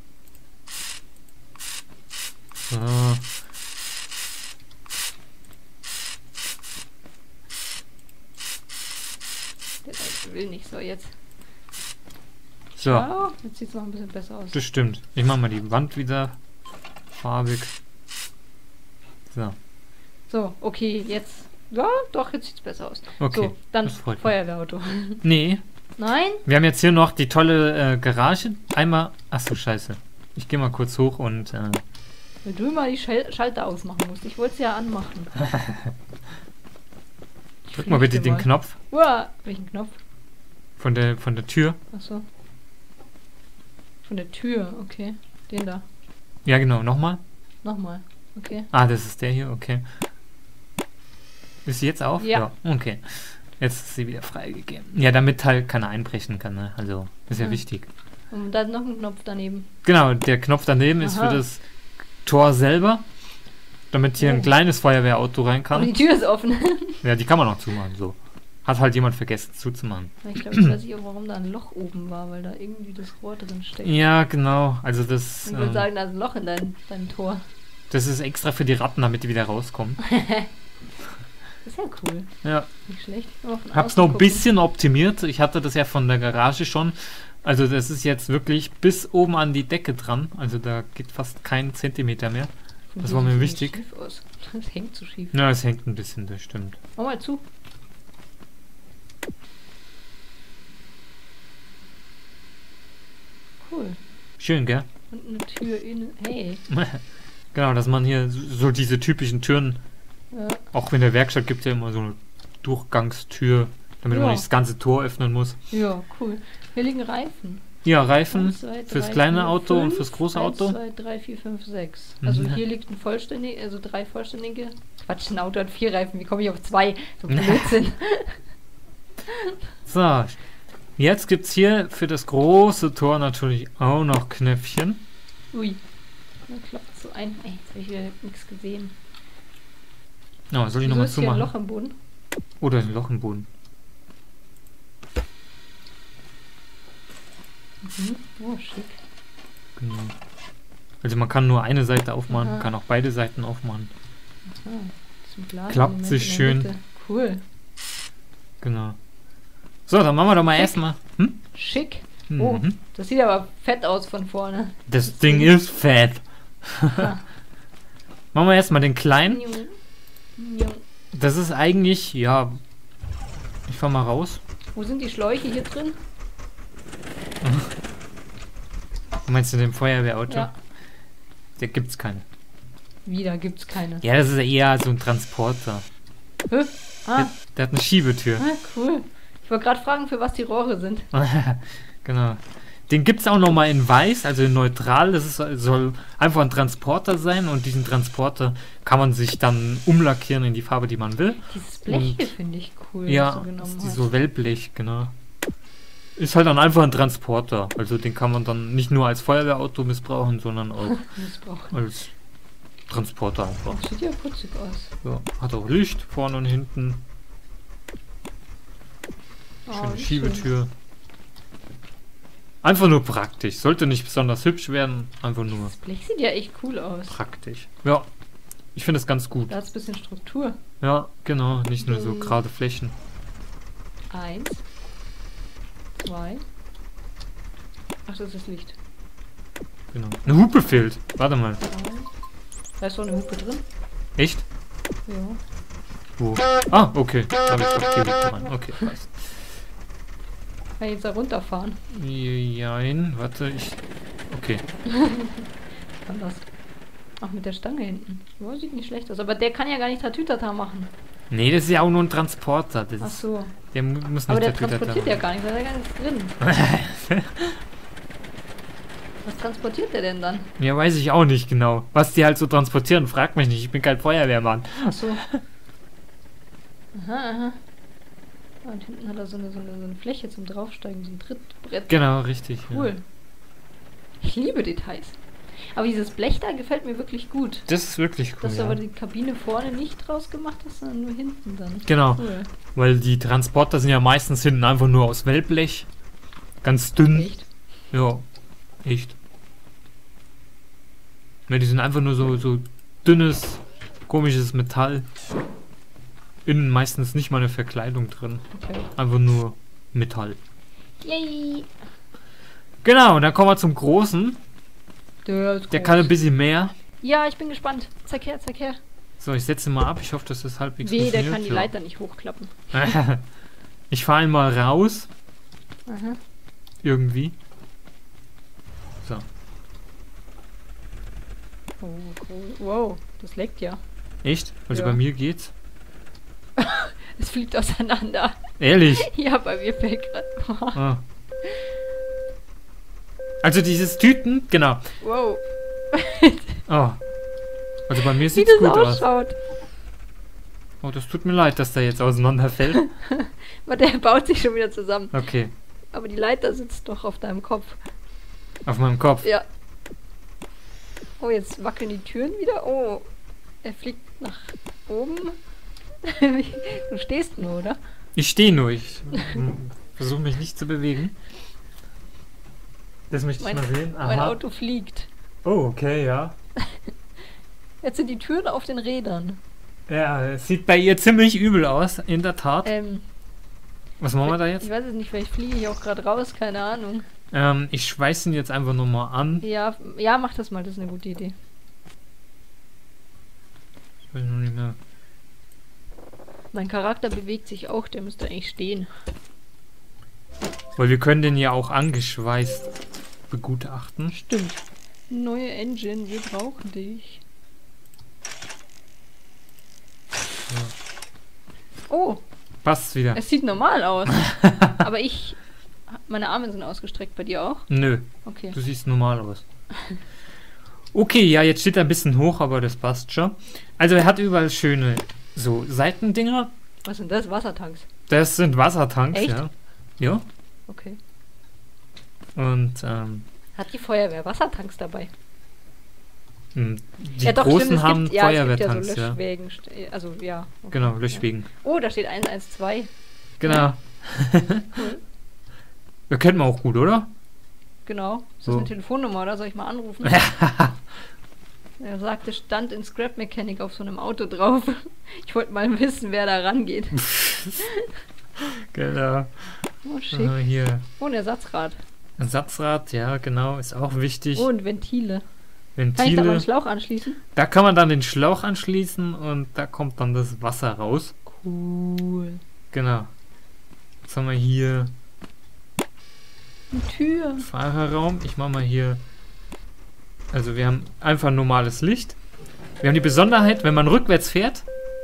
[SPEAKER 1] So.
[SPEAKER 2] Der will nicht so jetzt.
[SPEAKER 1] So,
[SPEAKER 2] Ja, jetzt sieht es noch ein bisschen besser aus.
[SPEAKER 1] das stimmt. Ich mach mal die Wand wieder farbig. So,
[SPEAKER 2] So, okay, jetzt. Ja, doch, jetzt sieht es besser aus.
[SPEAKER 1] okay.
[SPEAKER 2] So, dann
[SPEAKER 1] das freut mich.
[SPEAKER 2] Feuerwehrauto.
[SPEAKER 1] Nee,
[SPEAKER 2] Nein?
[SPEAKER 1] wir haben jetzt hier noch die tolle äh, Garage. Einmal. Achso, scheiße. Ich gehe mal kurz hoch und. Äh,
[SPEAKER 2] Wenn du mal die Schal Schalter ausmachen musst. Ich wollte es ja anmachen. Ich
[SPEAKER 1] drück mal bitte
[SPEAKER 2] flieg dir
[SPEAKER 1] den Knopf
[SPEAKER 2] Uah, welchen Knopf?
[SPEAKER 1] von der, von der Tür.
[SPEAKER 2] Achso. Von der Tür, okay. Den da.
[SPEAKER 1] Ja, genau. Nochmal.
[SPEAKER 2] Nochmal. Okay.
[SPEAKER 1] Ah, das ist der hier, okay. Ist sie jetzt auf?
[SPEAKER 2] Ja.
[SPEAKER 1] Okay. Jetzt ist sie wieder freigegeben. Ja, damit halt keiner einbrechen kann, ne? Also, ist ja
[SPEAKER 2] Ja.
[SPEAKER 1] wichtig.
[SPEAKER 2] Und da ist noch ein Knopf daneben.
[SPEAKER 1] Genau, der Knopf daneben ist
[SPEAKER 2] Aha.
[SPEAKER 1] für das Tor selber. Damit hier
[SPEAKER 2] Oh.
[SPEAKER 1] ein kleines Feuerwehrauto rein
[SPEAKER 2] Aber die
[SPEAKER 1] kann.
[SPEAKER 2] Tür ist offen.
[SPEAKER 1] Ja, die kann man auch zumachen, so. Hat halt jemand vergessen zuzumachen.
[SPEAKER 2] Ich glaube, ich weiß nicht, warum da ein Loch oben war, weil da irgendwie das Rohr drin steckt.
[SPEAKER 1] Ja, genau. Also das.
[SPEAKER 2] Ich würde
[SPEAKER 1] Ähm,
[SPEAKER 2] sagen, da ist ein Loch in deinem, deinem Tor.
[SPEAKER 1] Das ist extra für die Ratten, damit die wieder rauskommen.
[SPEAKER 2] Das ist ja cool.
[SPEAKER 1] Ja.
[SPEAKER 2] Nicht schlecht. Oh,
[SPEAKER 1] Hab's noch ein bisschen optimiert. Ich hatte das ja von der Garage schon. Also das ist jetzt wirklich bis oben an die Decke dran. Also da geht fast kein Zentimeter mehr. Das war mir wichtig.
[SPEAKER 2] Schief aus. Das hängt zu schief.
[SPEAKER 1] Ja, es hängt ein bisschen, das stimmt.
[SPEAKER 2] Mach mal zu. Cool.
[SPEAKER 1] Schön, gell?
[SPEAKER 2] Und eine Tür innen. Hey.
[SPEAKER 1] Genau, dass man hier so so diese typischen Türen,
[SPEAKER 2] Ja.
[SPEAKER 1] auch in der Werkstatt gibt es ja immer so eine Durchgangstür, damit
[SPEAKER 2] Ja.
[SPEAKER 1] man nicht das ganze Tor öffnen muss.
[SPEAKER 2] Ja, cool. Hier liegen Reifen.
[SPEAKER 1] Ja, Reifen
[SPEAKER 2] eins, zwei,
[SPEAKER 1] fürs
[SPEAKER 2] drei,
[SPEAKER 1] kleine
[SPEAKER 2] vier,
[SPEAKER 1] Auto und
[SPEAKER 2] fünf.
[SPEAKER 1] fürs große
[SPEAKER 2] eins,
[SPEAKER 1] Auto.
[SPEAKER 2] zwei, drei, vier, fünf, sechs. Also
[SPEAKER 1] Mhm.
[SPEAKER 2] hier liegt ein vollständig, also drei vollständige. Quatsch, ein Auto hat vier Reifen. Wie komme ich auf zwei? So Blödsinn.
[SPEAKER 1] So, jetzt gibt es hier für das große Tor natürlich auch noch Knöpfchen.
[SPEAKER 2] Ui. Da klappt es so ein. Ey, jetzt habe ich wieder nichts gesehen.
[SPEAKER 1] Oh, soll ich
[SPEAKER 2] Wieso
[SPEAKER 1] nochmal
[SPEAKER 2] ist hier ein
[SPEAKER 1] zumachen?
[SPEAKER 2] Loch im Boden?
[SPEAKER 1] Oder ein Loch im Boden.
[SPEAKER 2] Mhm. Oh, schick.
[SPEAKER 1] Genau. Also man kann nur eine Seite aufmachen,
[SPEAKER 2] Aha.
[SPEAKER 1] kann auch beide Seiten aufmachen.
[SPEAKER 2] Aha. Zum Laden
[SPEAKER 1] Klappt
[SPEAKER 2] Element
[SPEAKER 1] sich
[SPEAKER 2] in der
[SPEAKER 1] schön.
[SPEAKER 2] Mitte. Cool.
[SPEAKER 1] Genau. So, dann machen wir doch mal
[SPEAKER 2] Schick.
[SPEAKER 1] erstmal. Hm?
[SPEAKER 2] Schick. Oh,
[SPEAKER 1] Mhm.
[SPEAKER 2] das sieht aber fett aus von vorne.
[SPEAKER 1] Das Ding ist fett.
[SPEAKER 2] Ah.
[SPEAKER 1] Machen wir erstmal den kleinen.
[SPEAKER 2] Njung. Njung.
[SPEAKER 1] Das ist eigentlich, ja. Ich fahr mal raus.
[SPEAKER 2] Wo sind die Schläuche hier drin?
[SPEAKER 1] Meinst du den Feuerwehrauto?
[SPEAKER 2] Ja.
[SPEAKER 1] Da gibt's keine.
[SPEAKER 2] Wieder gibt's keine.
[SPEAKER 1] Ja, das ist eher so ein Transporter.
[SPEAKER 2] Hä? Ah,
[SPEAKER 1] Der, der hat eine Schiebetür.
[SPEAKER 2] ah, cool. Ich wollte gerade fragen, für was die Rohre sind.
[SPEAKER 1] Genau. Den gibt es auch nochmal in weiß, also in neutral. Das ist, soll einfach ein Transporter sein und diesen Transporter kann man sich dann umlackieren in die Farbe, die man will.
[SPEAKER 2] Dieses Blech
[SPEAKER 1] Und-
[SPEAKER 2] hier finde ich cool, was
[SPEAKER 1] Ja,
[SPEAKER 2] du genommen
[SPEAKER 1] ist
[SPEAKER 2] hast.
[SPEAKER 1] so Wellblech, genau. Ist halt dann einfach ein Transporter. Also den kann man dann nicht nur als Feuerwehrauto missbrauchen, sondern auch
[SPEAKER 2] Missbrauch.
[SPEAKER 1] als Transporter einfach.
[SPEAKER 2] Das sieht ja putzig aus.
[SPEAKER 1] Ja, hat auch Licht vorne und hinten.
[SPEAKER 2] Oh,
[SPEAKER 1] Schöne
[SPEAKER 2] wie
[SPEAKER 1] Schiebetür. Einfach nur praktisch. Sollte nicht besonders hübsch werden, einfach nur
[SPEAKER 2] Das Blech sieht ja echt cool aus.
[SPEAKER 1] praktisch. Ja, ich finde es ganz gut.
[SPEAKER 2] Da hat es ein bisschen Struktur.
[SPEAKER 1] Ja, genau. Nicht nur so
[SPEAKER 2] Mhm.
[SPEAKER 1] gerade Flächen.
[SPEAKER 2] Eins. Zwei. Ach, das ist Licht.
[SPEAKER 1] Genau. Eine Hupe fehlt. Warte mal.
[SPEAKER 2] Drei. Da ist so eine Hupe drin.
[SPEAKER 1] Echt?
[SPEAKER 2] Ja.
[SPEAKER 1] Wo? Ah, okay. Da habe ich doch die Hupe rein. Okay, passt.
[SPEAKER 2] Kann ich jetzt da runterfahren?
[SPEAKER 1] Jein, warte, ich... Okay.
[SPEAKER 2] Kann das. Ach, mit der Stange hinten. Ja, sieht nicht schlecht aus. Aber der kann ja gar nicht Tatütata machen.
[SPEAKER 1] Nee, das ist ja auch nur ein Transporter. Das
[SPEAKER 2] Ach
[SPEAKER 1] ist,
[SPEAKER 2] so.
[SPEAKER 1] der mu- muss nicht
[SPEAKER 2] Aber der
[SPEAKER 1] Tatütata
[SPEAKER 2] transportiert ja
[SPEAKER 1] machen.
[SPEAKER 2] gar nichts. Da ist ja gar nichts drin. Was transportiert der denn dann?
[SPEAKER 1] Ja, weiß ich auch nicht genau. Was die halt so transportieren, frag mich nicht. Ich bin kein Feuerwehrmann.
[SPEAKER 2] Ach so. Aha, aha. Ah, und hinten hat er so eine, so, eine, so eine Fläche zum Draufsteigen, so ein Trittbrett.
[SPEAKER 1] Genau, richtig.
[SPEAKER 2] Cool. Ich liebe Details. Aber dieses Blech da gefällt mir wirklich gut.
[SPEAKER 1] Ja. Das ist wirklich cool.
[SPEAKER 2] Dass du
[SPEAKER 1] Ja.
[SPEAKER 2] aber die Kabine vorne nicht draus gemacht hast, sondern nur hinten dann.
[SPEAKER 1] Genau,
[SPEAKER 2] Cool.
[SPEAKER 1] weil die Transporter sind ja meistens hinten einfach nur aus Wellblech. Ganz dünn.
[SPEAKER 2] Echt?
[SPEAKER 1] Ja, echt. Ja, die sind einfach nur so, so dünnes, komisches Metall. Innen meistens nicht mal eine Verkleidung drin.
[SPEAKER 2] Okay.
[SPEAKER 1] Einfach nur Metall.
[SPEAKER 2] Yay!
[SPEAKER 1] Genau, dann kommen wir zum Großen.
[SPEAKER 2] Der, ist
[SPEAKER 1] Der
[SPEAKER 2] groß.
[SPEAKER 1] kann ein bisschen mehr.
[SPEAKER 2] Ja, ich bin gespannt. Zeig her, zeig her.
[SPEAKER 1] So, ich setze ihn mal ab. Ich hoffe, dass das halbwegs
[SPEAKER 2] Weh, der
[SPEAKER 1] funktioniert.
[SPEAKER 2] kann die
[SPEAKER 1] Ja.
[SPEAKER 2] Leiter nicht hochklappen.
[SPEAKER 1] Ich fahre ihn mal raus.
[SPEAKER 2] Aha.
[SPEAKER 1] Irgendwie. So.
[SPEAKER 2] Oh, cool. Wow, das leckt ja.
[SPEAKER 1] Echt? Also
[SPEAKER 2] Ja.
[SPEAKER 1] bei mir geht's.
[SPEAKER 2] Es fliegt auseinander.
[SPEAKER 1] Ehrlich?
[SPEAKER 2] Ja, bei mir fällt gerade.
[SPEAKER 1] Ah. Also dieses Tüten, genau.
[SPEAKER 2] Wow.
[SPEAKER 1] Oh. Also bei mir
[SPEAKER 2] Wie
[SPEAKER 1] sieht's
[SPEAKER 2] das
[SPEAKER 1] gut aus.
[SPEAKER 2] ausschaut.
[SPEAKER 1] Oh, das tut mir leid, dass der jetzt auseinanderfällt.
[SPEAKER 2] Aber der baut sich schon wieder zusammen.
[SPEAKER 1] Okay.
[SPEAKER 2] Aber die Leiter sitzt doch auf deinem Kopf.
[SPEAKER 1] Auf meinem Kopf.
[SPEAKER 2] Ja. Oh, jetzt wackeln die Türen wieder. Oh, er fliegt nach oben. Du stehst nur, oder?
[SPEAKER 1] Ich stehe nur. Ich versuche mich nicht zu bewegen. Das möchte ich
[SPEAKER 2] Mein-
[SPEAKER 1] mal sehen.
[SPEAKER 2] Mein
[SPEAKER 1] Aha.
[SPEAKER 2] Auto fliegt.
[SPEAKER 1] Oh, okay, ja.
[SPEAKER 2] Er Jetzt sind die Türen auf den Rädern.
[SPEAKER 1] Ja, es sieht bei ihr ziemlich übel aus, in der Tat.
[SPEAKER 2] Ähm,
[SPEAKER 1] Was machen wir da
[SPEAKER 2] ich
[SPEAKER 1] jetzt?
[SPEAKER 2] weiß es nicht, vielleicht fliege ich auch gerade raus, keine Ahnung.
[SPEAKER 1] Ähm, ich schweiß ihn jetzt einfach nochmal an.
[SPEAKER 2] Ja, ja, mach das mal, das ist eine gute Idee.
[SPEAKER 1] Ich weiß noch nicht mehr.
[SPEAKER 2] Mein Charakter bewegt sich auch, der müsste eigentlich stehen.
[SPEAKER 1] Weil wir können den ja auch angeschweißt begutachten.
[SPEAKER 2] Stimmt. Neue Engine, wir brauchen dich.
[SPEAKER 1] Ja.
[SPEAKER 2] Oh,
[SPEAKER 1] Passt wieder.
[SPEAKER 2] es sieht normal aus. Aber ich... Meine Arme sind ausgestreckt, bei dir auch?
[SPEAKER 1] Nö,
[SPEAKER 2] Okay.
[SPEAKER 1] du siehst normal aus. Okay, ja, jetzt steht er ein bisschen hoch, aber das passt schon. Also er hat überall schöne so Seitendinger.
[SPEAKER 2] Was sind das? Wassertanks?
[SPEAKER 1] Das sind Wassertanks,
[SPEAKER 2] Echt?
[SPEAKER 1] ja. Ja.
[SPEAKER 2] Okay.
[SPEAKER 1] Und ähm,
[SPEAKER 2] Hat die Feuerwehr Wassertanks dabei?
[SPEAKER 1] mh, die
[SPEAKER 2] ja, doch,
[SPEAKER 1] großen
[SPEAKER 2] stimmt, es
[SPEAKER 1] haben
[SPEAKER 2] gibt, ja, es gibt
[SPEAKER 1] Feuerwehrtanks,
[SPEAKER 2] ja so
[SPEAKER 1] ja.
[SPEAKER 2] Löschwägen. st- Also, ja. Okay.
[SPEAKER 1] Genau, Löschwegen.
[SPEAKER 2] Oh, da steht eins eins zwei.
[SPEAKER 1] Genau.
[SPEAKER 2] Cool.
[SPEAKER 1] Ja, kennt man auch gut, oder?
[SPEAKER 2] Genau. Ist das
[SPEAKER 1] So.
[SPEAKER 2] eine Telefonnummer, oder? Soll ich mal anrufen? Er sagte, stand in Scrap Mechanic auf so einem Auto drauf. Ich wollte mal wissen, wer da rangeht.
[SPEAKER 1] Genau.
[SPEAKER 2] Oh, schick.
[SPEAKER 1] Äh, hier.
[SPEAKER 2] Oh, ein Ersatzrad.
[SPEAKER 1] Ersatzrad, ja, genau, ist auch wichtig.
[SPEAKER 2] Oh, und Ventile. Kann ich da mal
[SPEAKER 1] Ventile.
[SPEAKER 2] einen Schlauch anschließen?
[SPEAKER 1] Da kann man dann den Schlauch anschließen und da kommt dann das Wasser raus.
[SPEAKER 2] Cool.
[SPEAKER 1] Genau. Jetzt haben wir hier
[SPEAKER 2] Eine Tür.
[SPEAKER 1] Fahrerraum. Ich mache mal hier. Also wir haben einfach normales Licht. Wir haben die Besonderheit, wenn man rückwärts fährt.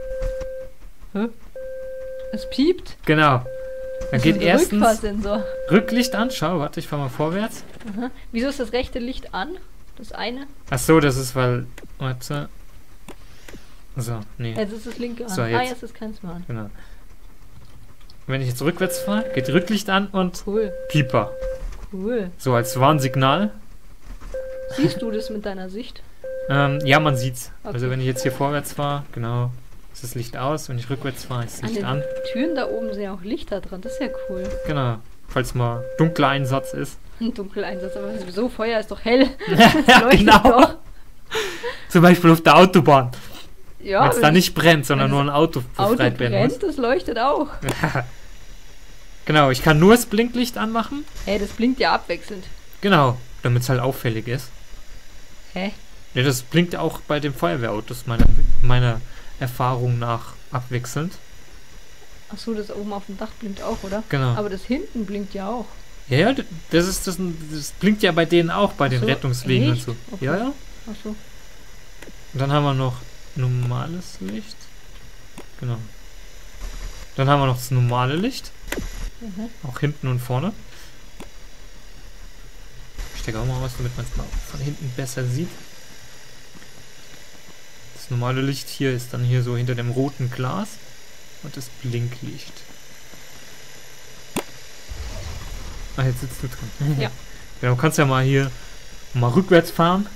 [SPEAKER 2] Es piept.
[SPEAKER 1] Genau. Dann
[SPEAKER 2] Das
[SPEAKER 1] geht
[SPEAKER 2] ist ein
[SPEAKER 1] erstens
[SPEAKER 2] Rückfahrsensor.
[SPEAKER 1] Rücklicht an. Schau, warte, ich fahr mal vorwärts.
[SPEAKER 2] Aha. Wieso ist das rechte Licht an? Das eine?
[SPEAKER 1] Ach so, das ist weil. Warte. So, nee.
[SPEAKER 2] Jetzt ist das linke an.
[SPEAKER 1] So,
[SPEAKER 2] Ah,
[SPEAKER 1] jetzt.
[SPEAKER 2] jetzt ist keins mehr an.
[SPEAKER 1] Genau. Wenn ich jetzt rückwärts fahre, geht Rücklicht an und
[SPEAKER 2] Cool.
[SPEAKER 1] Pieper.
[SPEAKER 2] Cool.
[SPEAKER 1] So als Warnsignal.
[SPEAKER 2] Siehst du das mit deiner Sicht?
[SPEAKER 1] Ähm, ja, man sieht's.
[SPEAKER 2] Okay.
[SPEAKER 1] Also wenn ich jetzt hier vorwärts fahre, genau, ist das Licht aus. Wenn ich rückwärts fahre, ist das
[SPEAKER 2] An
[SPEAKER 1] Licht
[SPEAKER 2] den
[SPEAKER 1] an.
[SPEAKER 2] Türen da oben sind ja auch Lichter dran. Das ist ja cool.
[SPEAKER 1] Genau. Falls mal dunkler Einsatz ist.
[SPEAKER 2] Ein Dunkeleinsatz, aber sowieso Feuer ist doch hell.
[SPEAKER 1] ja,
[SPEAKER 2] Leuchtet
[SPEAKER 1] genau.
[SPEAKER 2] doch.
[SPEAKER 1] Zum Beispiel auf der Autobahn.
[SPEAKER 2] Ja,
[SPEAKER 1] wenn es da
[SPEAKER 2] wenn
[SPEAKER 1] nicht brennt, sondern
[SPEAKER 2] wenn
[SPEAKER 1] nur ein Auto
[SPEAKER 2] das Auto
[SPEAKER 1] befreit werden muss.
[SPEAKER 2] brennt, das leuchtet auch.
[SPEAKER 1] Genau, ich kann nur das Blinklicht anmachen.
[SPEAKER 2] Hey, das blinkt ja abwechselnd.
[SPEAKER 1] Genau, damit es halt auffällig ist.
[SPEAKER 2] Hä?
[SPEAKER 1] Ja, das blinkt auch bei den Feuerwehrautos meiner, meiner Erfahrung nach abwechselnd.
[SPEAKER 2] Achso, das oben auf dem Dach blinkt auch, oder?
[SPEAKER 1] Genau.
[SPEAKER 2] Aber das hinten blinkt ja auch.
[SPEAKER 1] Ja, ja, d- das ist das, das blinkt ja bei denen auch, bei den
[SPEAKER 2] so,
[SPEAKER 1] Rettungswegen und
[SPEAKER 2] echt?
[SPEAKER 1] so.
[SPEAKER 2] Okay.
[SPEAKER 1] Ja, ja.
[SPEAKER 2] Achso.
[SPEAKER 1] Und dann haben wir noch normales Licht. Genau. Dann haben wir noch das normale Licht.
[SPEAKER 2] Mhm.
[SPEAKER 1] Auch hinten und vorne. Ich stecke auch mal was, damit man es mal von hinten besser sieht. Das normale Licht hier ist dann hier so hinter dem roten Glas. Und das Blinklicht. Ah, jetzt sitzt du dran.
[SPEAKER 2] Ja.
[SPEAKER 1] Genau, du kannst ja mal hier mal rückwärts fahren.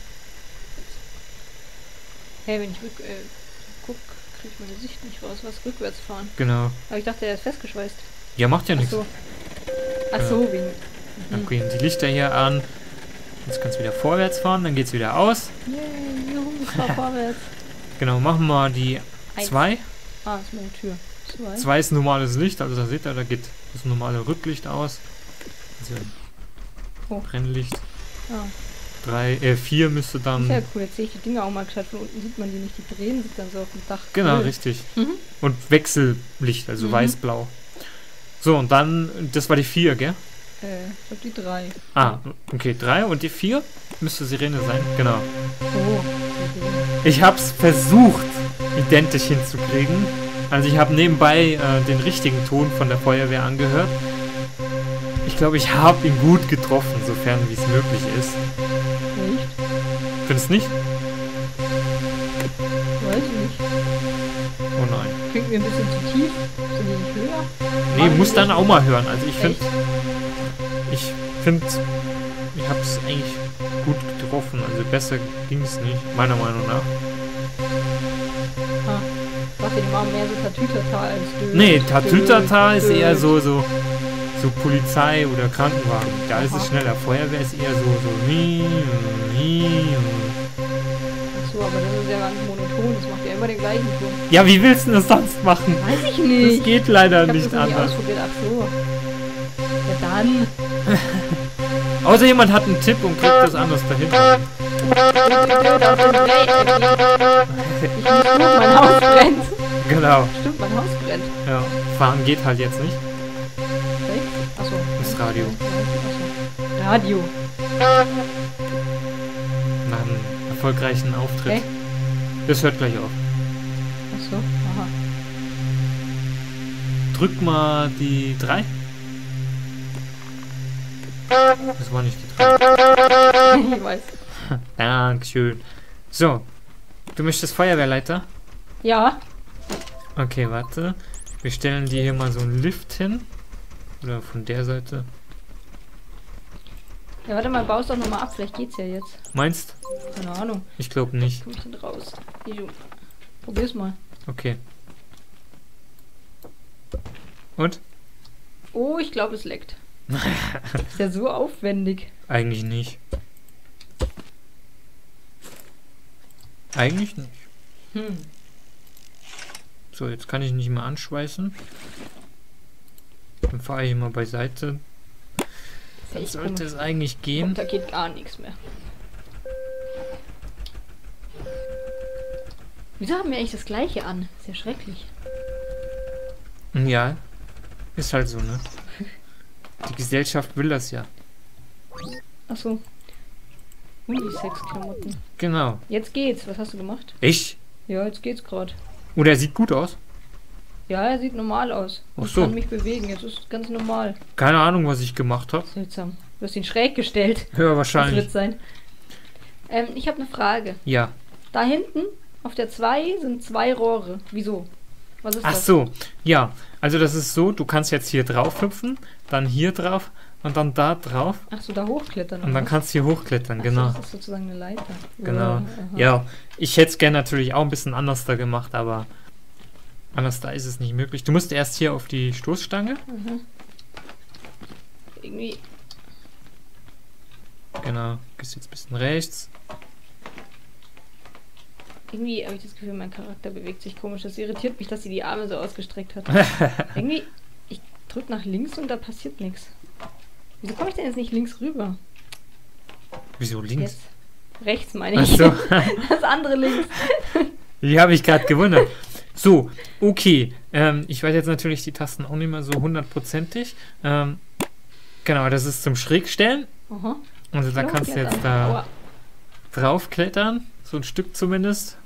[SPEAKER 2] Hey, wenn ich rück, äh, guck, krieg ich meine Sicht nicht raus. Was rückwärts fahren?
[SPEAKER 1] Genau.
[SPEAKER 2] Aber ich dachte, er ist festgeschweißt.
[SPEAKER 1] Ja, macht ja nichts.
[SPEAKER 2] Achso. Achso, wegen. Mhm.
[SPEAKER 1] Dann gehen die Lichter hier an. Jetzt kannst du wieder vorwärts fahren, dann geht's wieder aus.
[SPEAKER 2] Yay, juhu, ich fahr vorwärts.
[SPEAKER 1] Genau, machen wir die
[SPEAKER 2] Eins.
[SPEAKER 1] zwei.
[SPEAKER 2] Ah, ist meine Tür. Zwei.
[SPEAKER 1] zwei ist normales Licht, also da seht ihr, da geht das normale Rücklicht aus. Also
[SPEAKER 2] Oh.
[SPEAKER 1] Brennlicht.
[SPEAKER 2] Ah,
[SPEAKER 1] drei, äh, vier müsste
[SPEAKER 2] ist
[SPEAKER 1] dann.
[SPEAKER 2] ja cool. Jetzt sehe ich die Dinger auch mal gescheit. Von unten sieht man die nicht. Die drehen sich dann so auf dem Dach.
[SPEAKER 1] Genau,
[SPEAKER 2] Cool.
[SPEAKER 1] richtig.
[SPEAKER 2] Mhm.
[SPEAKER 1] Und Wechsellicht, also
[SPEAKER 2] Mhm.
[SPEAKER 1] weiß-blau. So, und dann, das war die vier, gell?
[SPEAKER 2] Äh, ich glaube die drei.
[SPEAKER 1] Ah, okay, drei und die vier müsste Sirene sein, genau.
[SPEAKER 2] Oh.
[SPEAKER 1] Ich hab's versucht, identisch hinzukriegen. Also ich habe nebenbei äh, den richtigen Ton von der Feuerwehr angehört. Ich glaube, ich habe ihn gut getroffen, sofern wie es möglich ist.
[SPEAKER 2] Echt?
[SPEAKER 1] Findest nicht?
[SPEAKER 2] Weiß ich nicht.
[SPEAKER 1] Oh nein.
[SPEAKER 2] Klingt mir ein bisschen zu tief. Sind die nicht höher?
[SPEAKER 1] Nee,
[SPEAKER 2] Machen
[SPEAKER 1] muss
[SPEAKER 2] die
[SPEAKER 1] dann
[SPEAKER 2] nicht?
[SPEAKER 1] auch mal hören. Also ich finde,
[SPEAKER 2] Echt?
[SPEAKER 1] ich finde, ich habe es eigentlich gut getroffen. Also besser ging es nicht, meiner Meinung nach.
[SPEAKER 2] Ah. Was, die machen mehr so Tatütata als Dö.
[SPEAKER 1] Nee,
[SPEAKER 2] Dö,
[SPEAKER 1] Tatütata ist
[SPEAKER 2] Dö.
[SPEAKER 1] eher so, so, so Polizei oder Krankenwagen. Da ist
[SPEAKER 2] Aha.
[SPEAKER 1] es schneller. Feuerwehr ist eher so, so.
[SPEAKER 2] Ach so. so, aber das ist ja ganz monoton. Das macht ja immer den gleichen Ton.
[SPEAKER 1] Ja, wie willst du das sonst machen?
[SPEAKER 2] Weiß ich nicht.
[SPEAKER 1] Das geht leider
[SPEAKER 2] ich hab
[SPEAKER 1] nicht
[SPEAKER 2] das noch nie
[SPEAKER 1] anders.
[SPEAKER 2] ausprobiert. Ach so. Ja dann.
[SPEAKER 1] Außer jemand hat einen Tipp und kriegt das anders dahinter.
[SPEAKER 2] Ich muss gut, mein Haus brennt.
[SPEAKER 1] Genau.
[SPEAKER 2] Stimmt, mein Haus brennt.
[SPEAKER 1] Ja. Fahren geht halt jetzt nicht.
[SPEAKER 2] Echt? Achso.
[SPEAKER 1] Das Radio.
[SPEAKER 2] Achso. Radio.
[SPEAKER 1] Nach einem erfolgreichen Auftritt.
[SPEAKER 2] Okay.
[SPEAKER 1] Das hört gleich auf.
[SPEAKER 2] Achso. Aha.
[SPEAKER 1] Drück mal die drei. Das war nicht die drei.
[SPEAKER 2] Ich weiß.
[SPEAKER 1] Dankeschön. So. Du möchtest Feuerwehrleiter?
[SPEAKER 2] Ja.
[SPEAKER 1] Okay, warte. Wir stellen dir hier mal so einen Lift hin. Oder von der Seite.
[SPEAKER 2] Ja, warte mal, baust doch nochmal ab. Vielleicht geht's ja jetzt.
[SPEAKER 1] Meinst?
[SPEAKER 2] Keine Ahnung.
[SPEAKER 1] Ich glaube nicht.
[SPEAKER 2] Komm ich denn raus? Ich, probier's mal.
[SPEAKER 1] Okay. Und?
[SPEAKER 2] Oh, ich glaube, es leckt. Ist ja so aufwendig.
[SPEAKER 1] Eigentlich nicht. Eigentlich nicht.
[SPEAKER 2] Hm.
[SPEAKER 1] So, jetzt kann ich nicht mehr anschweißen. Dann fahre ich mal beiseite. Dann sollte es eigentlich gehen.
[SPEAKER 2] Und da geht gar nichts mehr. Wieso haben wir eigentlich das gleiche an? Ist ja schrecklich.
[SPEAKER 1] Ja, ist halt so, ne? Die Gesellschaft will das ja.
[SPEAKER 2] Achso. Unisex-Klamotten.
[SPEAKER 1] Genau.
[SPEAKER 2] Jetzt geht's. Was hast du gemacht?
[SPEAKER 1] Ich?
[SPEAKER 2] Ja, jetzt geht's gerade.
[SPEAKER 1] Oder er sieht gut aus?
[SPEAKER 2] Ja, er sieht normal aus.
[SPEAKER 1] Ach
[SPEAKER 2] Ich
[SPEAKER 1] so.
[SPEAKER 2] kann mich bewegen. Jetzt ist es ganz normal.
[SPEAKER 1] Keine Ahnung, was ich gemacht habe.
[SPEAKER 2] Seltsam. Du hast ihn schräg gestellt.
[SPEAKER 1] Ja,
[SPEAKER 2] Das
[SPEAKER 1] wahrscheinlich.
[SPEAKER 2] wird sein. Ähm, ich habe eine Frage.
[SPEAKER 1] Ja.
[SPEAKER 2] Da hinten auf der zwei sind zwei Rohre. Wieso? Was ist
[SPEAKER 1] Ach
[SPEAKER 2] das?
[SPEAKER 1] so. Ja, also das ist so, du kannst jetzt hier drauf hüpfen, dann hier drauf und dann da drauf.
[SPEAKER 2] Ach so, da hochklettern.
[SPEAKER 1] Und dann
[SPEAKER 2] oder?
[SPEAKER 1] kannst du hier hochklettern,
[SPEAKER 2] Ach so,
[SPEAKER 1] genau.
[SPEAKER 2] das ist sozusagen eine Leiter.
[SPEAKER 1] Genau.
[SPEAKER 2] aha.
[SPEAKER 1] Ja, ich hätte es gerne natürlich auch ein bisschen anders da gemacht, aber anders da ist es nicht möglich. Du musst erst hier auf die Stoßstange.
[SPEAKER 2] Mhm. Irgendwie.
[SPEAKER 1] Genau. Gehst jetzt ein bisschen rechts.
[SPEAKER 2] Irgendwie habe ich das Gefühl, mein Charakter bewegt sich komisch. Das irritiert mich, dass sie die Arme so ausgestreckt hat. Irgendwie, ich drücke nach links und da passiert nichts. Wieso komme ich denn jetzt nicht links rüber?
[SPEAKER 1] Wieso links?
[SPEAKER 2] Jetzt. Rechts meine
[SPEAKER 1] Ach
[SPEAKER 2] ich.
[SPEAKER 1] so.
[SPEAKER 2] Das andere links.
[SPEAKER 1] Die habe ich gerade gewundert. So, okay. Ähm, ich weiß jetzt natürlich die Tasten auch nicht mehr so hundertprozentig. Ähm, genau, das ist zum Schrägstellen.
[SPEAKER 2] Aha.
[SPEAKER 1] Also da kannst du jetzt da
[SPEAKER 2] Aua.
[SPEAKER 1] draufklettern. So ein Stück zumindest.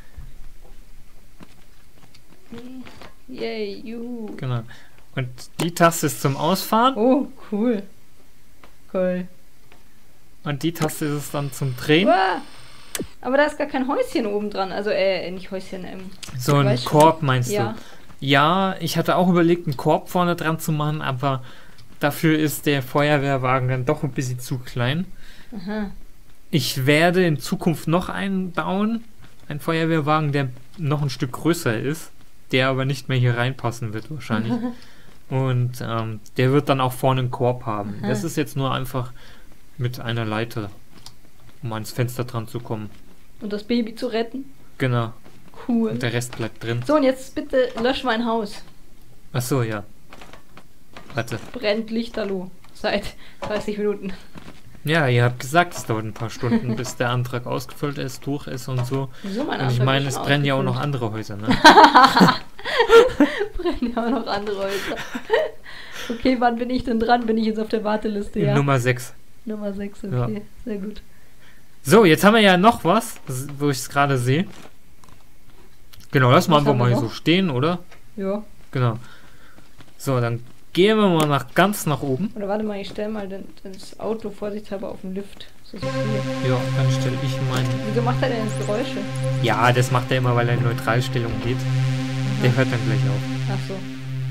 [SPEAKER 2] Yay, juhu.
[SPEAKER 1] Genau. Und die Taste ist zum Ausfahren.
[SPEAKER 2] Oh, cool. Cool.
[SPEAKER 1] Und die Taste ist es dann zum Drehen.
[SPEAKER 2] Uah. Aber da ist gar kein Häuschen oben dran. Also, äh, nicht Häuschen, ähm.
[SPEAKER 1] So ein
[SPEAKER 2] weißt du?
[SPEAKER 1] Korb meinst
[SPEAKER 2] Ja.
[SPEAKER 1] du? Ja, ich hatte auch überlegt, einen Korb vorne dran zu machen, aber dafür ist der Feuerwehrwagen dann doch ein bisschen zu klein.
[SPEAKER 2] Aha.
[SPEAKER 1] Ich werde in Zukunft noch einen bauen, einen Feuerwehrwagen, der noch ein Stück größer ist, der aber nicht mehr hier reinpassen wird wahrscheinlich. Und ähm, der wird dann auch vorne einen Korb haben.
[SPEAKER 2] Aha.
[SPEAKER 1] Das ist jetzt nur einfach mit einer Leiter, um ans Fenster dran zu kommen.
[SPEAKER 2] Und das Baby zu retten.
[SPEAKER 1] Genau.
[SPEAKER 2] Cool.
[SPEAKER 1] Und der Rest bleibt drin.
[SPEAKER 2] So, und jetzt bitte lösch mein Haus.
[SPEAKER 1] Ach so, ja. Warte.
[SPEAKER 2] Brennt Lichterloh. Seit dreißig Minuten.
[SPEAKER 1] Ja, ihr habt gesagt, es dauert ein paar Stunden, bis der Antrag ausgefüllt ist, durch ist und so.
[SPEAKER 2] Wieso mein
[SPEAKER 1] Und ich
[SPEAKER 2] Antrag
[SPEAKER 1] meine,
[SPEAKER 2] ist
[SPEAKER 1] es
[SPEAKER 2] schon
[SPEAKER 1] brennen ja auch noch
[SPEAKER 2] ausgefüllt?
[SPEAKER 1] andere Häuser, ne?
[SPEAKER 2] Brennen ja auch noch andere Häuser. Okay, wann bin ich denn dran? Bin ich jetzt auf der Warteliste, ja?
[SPEAKER 1] Nummer sechs.
[SPEAKER 2] Nummer sechs, okay.
[SPEAKER 1] Ja.
[SPEAKER 2] Sehr gut.
[SPEAKER 1] So, jetzt haben wir ja noch was, das- wo ich es gerade sehe. Genau, lass mal
[SPEAKER 2] Was
[SPEAKER 1] einfach
[SPEAKER 2] haben wir
[SPEAKER 1] mal
[SPEAKER 2] noch?
[SPEAKER 1] so stehen, oder?
[SPEAKER 2] Ja.
[SPEAKER 1] Genau. So, dann gehen wir mal nach, ganz nach oben.
[SPEAKER 2] Oder warte mal, ich stelle mal den, das Auto vorsichtshalber auf den Lift. So, so viel.
[SPEAKER 1] Ja, dann stelle ich meinen...
[SPEAKER 2] Wieso macht er denn jetzt Geräusche?
[SPEAKER 1] Ja, das macht er immer, weil er in Neutralstellung geht. Der hört dann gleich auf.
[SPEAKER 2] Ach so.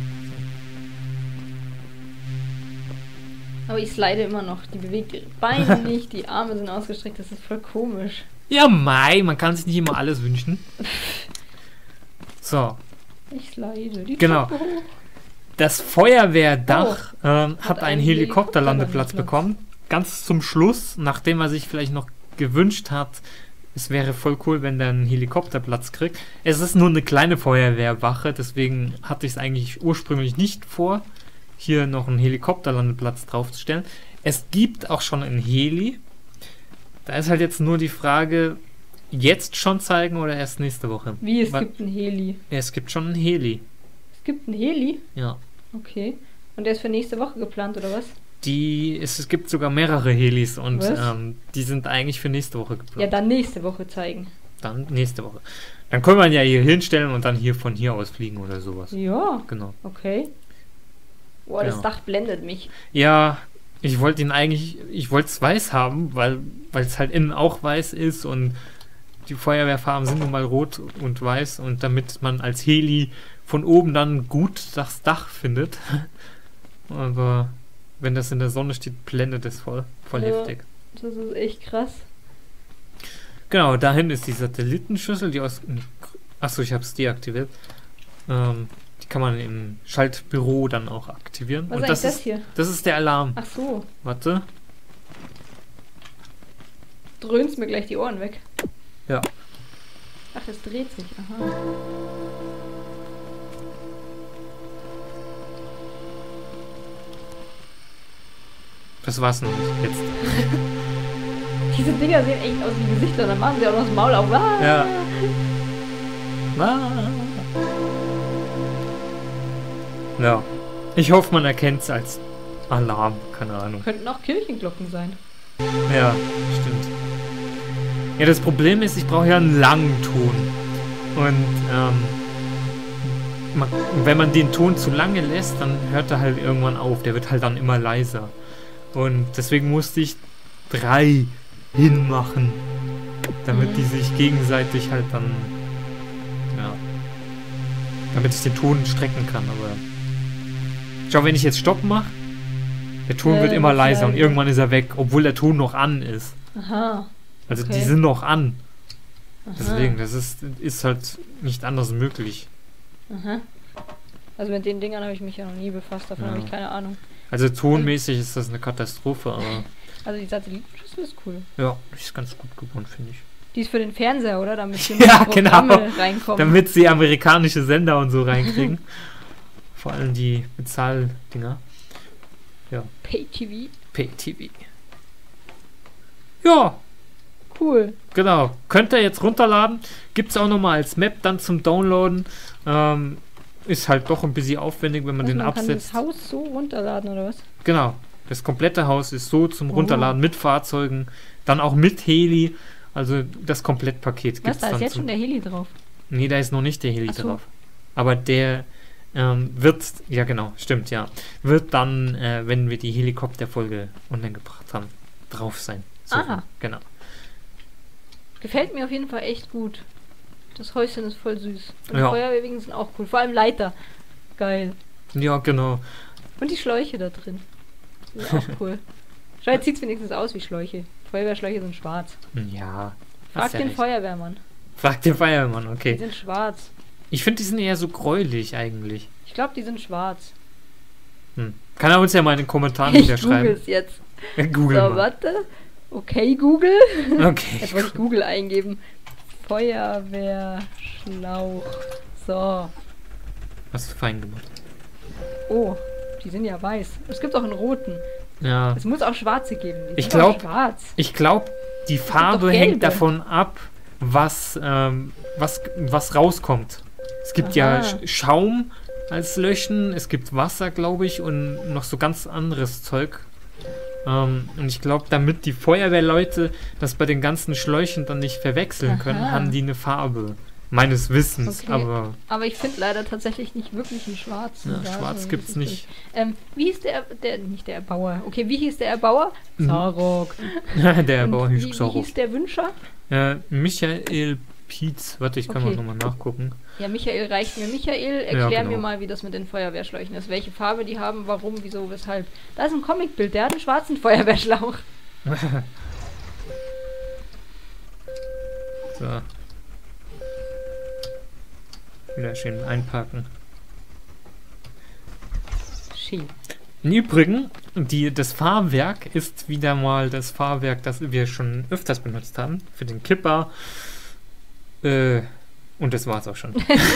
[SPEAKER 2] Aber ich slide immer noch. Die bewegt ihre Beine nicht, die Arme sind ausgestreckt. Das ist voll komisch.
[SPEAKER 1] Ja, Mai, man kann sich nicht immer alles wünschen. So,
[SPEAKER 2] Ich slide die
[SPEAKER 1] Genau.
[SPEAKER 2] Treppe hoch.
[SPEAKER 1] das Feuerwehrdach ähm, hat,
[SPEAKER 2] Hat
[SPEAKER 1] einen
[SPEAKER 2] einen
[SPEAKER 1] Helikopterlandeplatz
[SPEAKER 2] Helikopterlandeplatz.
[SPEAKER 1] bekommen. Ganz zum Schluss, nachdem er sich vielleicht noch gewünscht hat, Es wäre voll cool, wenn der einen Helikopterplatz kriegt. Es ist nur eine kleine Feuerwehrwache, deswegen hatte ich es eigentlich ursprünglich nicht vor, hier noch einen Helikopterlandeplatz draufzustellen. Es gibt auch schon einen Heli. Da ist halt jetzt nur die Frage, jetzt schon zeigen oder erst nächste Woche?
[SPEAKER 2] Wie, es
[SPEAKER 1] Weil,
[SPEAKER 2] gibt einen Heli?
[SPEAKER 1] ja, es gibt schon einen Heli.
[SPEAKER 2] Es gibt einen Heli?
[SPEAKER 1] Ja.
[SPEAKER 2] Okay. Und der ist für nächste Woche geplant, oder was?
[SPEAKER 1] Die, es, es gibt sogar mehrere Helis und
[SPEAKER 2] Was?
[SPEAKER 1] ähm, die sind eigentlich für nächste Woche geplant.
[SPEAKER 2] Ja, dann nächste Woche zeigen.
[SPEAKER 1] Dann nächste Woche. Dann können wir ihn ja hier hinstellen und dann hier von hier aus fliegen oder sowas.
[SPEAKER 2] Ja,
[SPEAKER 1] Genau.
[SPEAKER 2] okay. Boah, das
[SPEAKER 1] Ja.
[SPEAKER 2] Dach blendet mich.
[SPEAKER 1] Ja, ich wollte ihn eigentlich, ich wollte es weiß haben, weil weil es halt innen auch weiß ist und die Feuerwehrfarben sind nun mal rot und weiß und damit man als Heli von oben dann gut das Dach findet. Aber wenn das in der Sonne steht, blendet es voll. Voll
[SPEAKER 2] Ja.
[SPEAKER 1] heftig.
[SPEAKER 2] Das ist echt krass.
[SPEAKER 1] Genau, dahin ist die Satellitenschüssel, die aus... Achso, ich habe es deaktiviert. Ähm, die kann man im Schaltbüro dann auch aktivieren.
[SPEAKER 2] Was
[SPEAKER 1] und
[SPEAKER 2] ist
[SPEAKER 1] das
[SPEAKER 2] eigentlich das
[SPEAKER 1] ist,
[SPEAKER 2] hier?
[SPEAKER 1] das ist der Alarm.
[SPEAKER 2] Ach so.
[SPEAKER 1] Warte.
[SPEAKER 2] Dröhnst mir gleich die Ohren weg.
[SPEAKER 1] Ja.
[SPEAKER 2] Ach, das dreht sich. Aha.
[SPEAKER 1] Das war's noch nicht. Jetzt.
[SPEAKER 2] Diese Dinger sehen echt aus wie Gesichter. Dann machen sie auch noch das Maul auf. Ah!
[SPEAKER 1] Ja. Ah. Ja. Ich hoffe, man erkennt es als Alarm. Keine Ahnung.
[SPEAKER 2] Könnten auch Kirchenglocken sein.
[SPEAKER 1] Ja, stimmt. Ja, das Problem ist, ich brauche ja einen langen Ton. Und ähm, man, wenn man den Ton zu lange lässt, dann hört er halt irgendwann auf. Der wird halt dann immer leiser. Und deswegen musste ich drei hinmachen, damit
[SPEAKER 2] Mhm.
[SPEAKER 1] die sich gegenseitig halt dann, ja, damit ich den Ton strecken kann. Aber schau, wenn ich jetzt Stopp mache, der Ton
[SPEAKER 2] Ja,
[SPEAKER 1] wird immer
[SPEAKER 2] wird
[SPEAKER 1] leiser und
[SPEAKER 2] leiser.
[SPEAKER 1] irgendwann ist er weg, obwohl der Ton noch an ist.
[SPEAKER 2] Aha.
[SPEAKER 1] Also
[SPEAKER 2] Okay.
[SPEAKER 1] die sind noch an.
[SPEAKER 2] Aha.
[SPEAKER 1] Deswegen, das ist, ist halt nicht anders möglich.
[SPEAKER 2] Aha. Also mit den Dingern habe ich mich ja noch nie befasst. Davon
[SPEAKER 1] Ja.
[SPEAKER 2] habe ich keine Ahnung.
[SPEAKER 1] Also tonmäßig ist das eine Katastrophe, aber
[SPEAKER 2] Also die Satellitenschüssel ist cool.
[SPEAKER 1] ja, ist ganz gut geworden, finde ich.
[SPEAKER 2] Die ist für den Fernseher, oder? Damit hier
[SPEAKER 1] Ja,
[SPEAKER 2] mehr Programme
[SPEAKER 1] genau.
[SPEAKER 2] reinkommen.
[SPEAKER 1] Damit sie amerikanische Sender und so reinkriegen. Vor allem die Bezahldinger.
[SPEAKER 2] Pay-T V.
[SPEAKER 1] Pay-T V. Ja,
[SPEAKER 2] Cool.
[SPEAKER 1] genau. Könnt ihr jetzt runterladen. Gibt es auch nochmal als Map dann zum Downloaden. Ähm, ist halt doch ein bisschen aufwendig, wenn man
[SPEAKER 2] Also
[SPEAKER 1] den
[SPEAKER 2] man kann
[SPEAKER 1] absetzt.
[SPEAKER 2] das Haus so runterladen, oder was?
[SPEAKER 1] Genau. Das komplette Haus ist so zum
[SPEAKER 2] Oh.
[SPEAKER 1] Runterladen mit Fahrzeugen. Dann auch mit Heli. Also das Komplettpaket
[SPEAKER 2] Was,
[SPEAKER 1] gibt's
[SPEAKER 2] da ist
[SPEAKER 1] dann
[SPEAKER 2] jetzt
[SPEAKER 1] zum-
[SPEAKER 2] schon der Heli drauf.
[SPEAKER 1] Nee, da ist noch nicht der Heli
[SPEAKER 2] Ach so.
[SPEAKER 1] drauf. Aber der ähm, wird, ja genau, stimmt, ja. Wird dann, äh, wenn wir die Helikopterfolge online gebracht haben, drauf sein. So,
[SPEAKER 2] Aha.
[SPEAKER 1] genau.
[SPEAKER 2] Gefällt mir auf jeden Fall echt gut. Das Häuschen ist voll süß. Und die
[SPEAKER 1] Ja.
[SPEAKER 2] Feuerwehrwegen sind auch cool. Vor allem Leiter. Geil.
[SPEAKER 1] Ja, genau.
[SPEAKER 2] Und die Schläuche da drin. Die sind auch cool. Schau, jetzt sieht's wenigstens aus wie Schläuche. Feuerwehrschläuche sind schwarz.
[SPEAKER 1] Ja.
[SPEAKER 2] Frag
[SPEAKER 1] hast ja
[SPEAKER 2] den
[SPEAKER 1] recht.
[SPEAKER 2] Feuerwehrmann.
[SPEAKER 1] Frag den Feuerwehrmann,
[SPEAKER 2] Die
[SPEAKER 1] okay.
[SPEAKER 2] sind schwarz.
[SPEAKER 1] Ich finde, die sind eher so gräulich eigentlich.
[SPEAKER 2] Ich glaube, die sind schwarz.
[SPEAKER 1] Hm. Kann er uns ja mal in den Kommentaren
[SPEAKER 2] Ich
[SPEAKER 1] wieder
[SPEAKER 2] google
[SPEAKER 1] schreiben.
[SPEAKER 2] es jetzt.
[SPEAKER 1] Google
[SPEAKER 2] So,
[SPEAKER 1] mal.
[SPEAKER 2] warte. Okay, Google.
[SPEAKER 1] Okay.
[SPEAKER 2] Jetzt wollte ich Google eingeben. Feuerwehrschlauch. So.
[SPEAKER 1] Hast du fein gemacht.
[SPEAKER 2] Oh, die sind ja weiß. Es gibt auch einen roten.
[SPEAKER 1] Ja.
[SPEAKER 2] Es muss auch schwarze geben. Die
[SPEAKER 1] Ich
[SPEAKER 2] sind doch
[SPEAKER 1] glaub-
[SPEAKER 2] schwarz.
[SPEAKER 1] Ich glaube, die
[SPEAKER 2] doch
[SPEAKER 1] Farbe
[SPEAKER 2] gelbe.
[SPEAKER 1] hängt davon ab, was, ähm, was, was rauskommt. Es gibt ja
[SPEAKER 2] Aha.
[SPEAKER 1] Sch- Schaum als Löschen, es gibt Wasser, glaube ich, und noch so ganz anderes Zeug. Ähm, und ich glaube, damit die Feuerwehrleute das bei den ganzen Schläuchen dann nicht verwechseln können,
[SPEAKER 2] Aha.
[SPEAKER 1] haben die eine Farbe. Meines Wissens,
[SPEAKER 2] Okay.
[SPEAKER 1] aber
[SPEAKER 2] Aber ich finde leider tatsächlich nicht wirklich einen schwarzen.
[SPEAKER 1] ja,
[SPEAKER 2] da,
[SPEAKER 1] schwarz
[SPEAKER 2] so
[SPEAKER 1] gibt's
[SPEAKER 2] richtig
[SPEAKER 1] nicht.
[SPEAKER 2] durch. Ähm, wie hieß der, der, nicht der Erbauer. Okay, wie hieß der Erbauer?
[SPEAKER 1] Mhm.
[SPEAKER 2] Zarok.
[SPEAKER 1] Der
[SPEAKER 2] Und
[SPEAKER 1] Bauer
[SPEAKER 2] wie,
[SPEAKER 1] hieß
[SPEAKER 2] wie
[SPEAKER 1] Xoro.
[SPEAKER 2] hieß der Wünscher?
[SPEAKER 1] Äh, Michael Pietz. Warte, ich kann
[SPEAKER 2] Okay.
[SPEAKER 1] mal nochmal nachgucken.
[SPEAKER 2] Ja, Michael reicht mir. Michael, erklär
[SPEAKER 1] Ja, genau.
[SPEAKER 2] mir mal, wie das mit den Feuerwehrschläuchen ist. Welche Farbe die haben, warum, wieso, weshalb. Da ist ein Comicbild, der hat einen schwarzen Feuerwehrschlauch.
[SPEAKER 1] So. Wieder schön einpacken.
[SPEAKER 2] Schön.
[SPEAKER 1] Im Übrigen, die, das Fahrwerk ist wieder mal das Fahrwerk, das wir schon öfters benutzt haben. Für den Clipper. Äh, und das war's auch schon.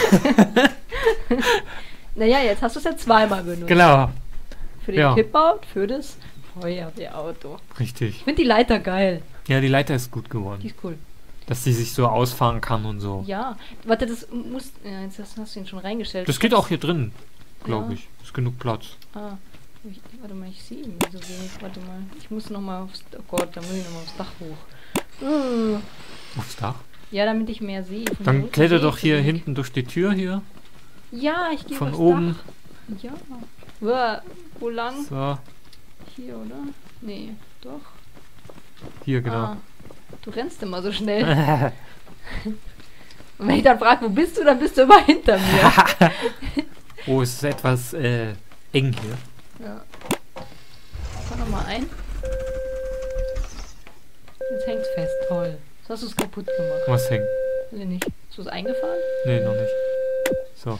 [SPEAKER 2] Naja, jetzt hast du es ja zweimal benutzt.
[SPEAKER 1] Genau.
[SPEAKER 2] Für den
[SPEAKER 1] Ja.
[SPEAKER 2] Clipper und für das Feuerwehrauto.
[SPEAKER 1] Richtig.
[SPEAKER 2] Ich finde die Leiter geil.
[SPEAKER 1] Ja, die Leiter ist gut
[SPEAKER 2] Die
[SPEAKER 1] geworden.
[SPEAKER 2] ist cool.
[SPEAKER 1] Dass die sich so ausfahren kann und so.
[SPEAKER 2] Ja. Warte, das muss... Ja, jetzt hast, hast du ihn schon reingestellt.
[SPEAKER 1] Das geht auch hier drin, glaube
[SPEAKER 2] Ja.
[SPEAKER 1] ich. Ist genug Platz.
[SPEAKER 2] Ah. Ich, warte mal, ich sehe ihn so wenig. Warte mal. Ich muss nochmal aufs... Oh Gott, da muss ich nochmal aufs Dach hoch. Uh.
[SPEAKER 1] Aufs Dach.
[SPEAKER 2] Ja, damit ich mehr sehe. Von hier
[SPEAKER 1] Dann
[SPEAKER 2] unten
[SPEAKER 1] kletter
[SPEAKER 2] sehe
[SPEAKER 1] doch
[SPEAKER 2] ich
[SPEAKER 1] hier
[SPEAKER 2] wenig.
[SPEAKER 1] hinten durch die Tür hier.
[SPEAKER 2] Ja, ich gehe
[SPEAKER 1] Von
[SPEAKER 2] aufs
[SPEAKER 1] oben.
[SPEAKER 2] Dach. Ja. Uah, wo lang?
[SPEAKER 1] So,
[SPEAKER 2] Hier, oder? Nee, doch.
[SPEAKER 1] hier genau.
[SPEAKER 2] Ah, du rennst immer so schnell. Und wenn ich dann frage, wo bist du, dann bist du immer hinter mir.
[SPEAKER 1] Oh, es ist etwas äh, eng hier.
[SPEAKER 2] Ja. Fahr nochmal ein. Jetzt hängt's fest, toll. Jetzt hast du es kaputt gemacht.
[SPEAKER 1] Was hängt?
[SPEAKER 2] Will ich nicht. Hast du es eingefahren?
[SPEAKER 1] Nee, noch nicht. So.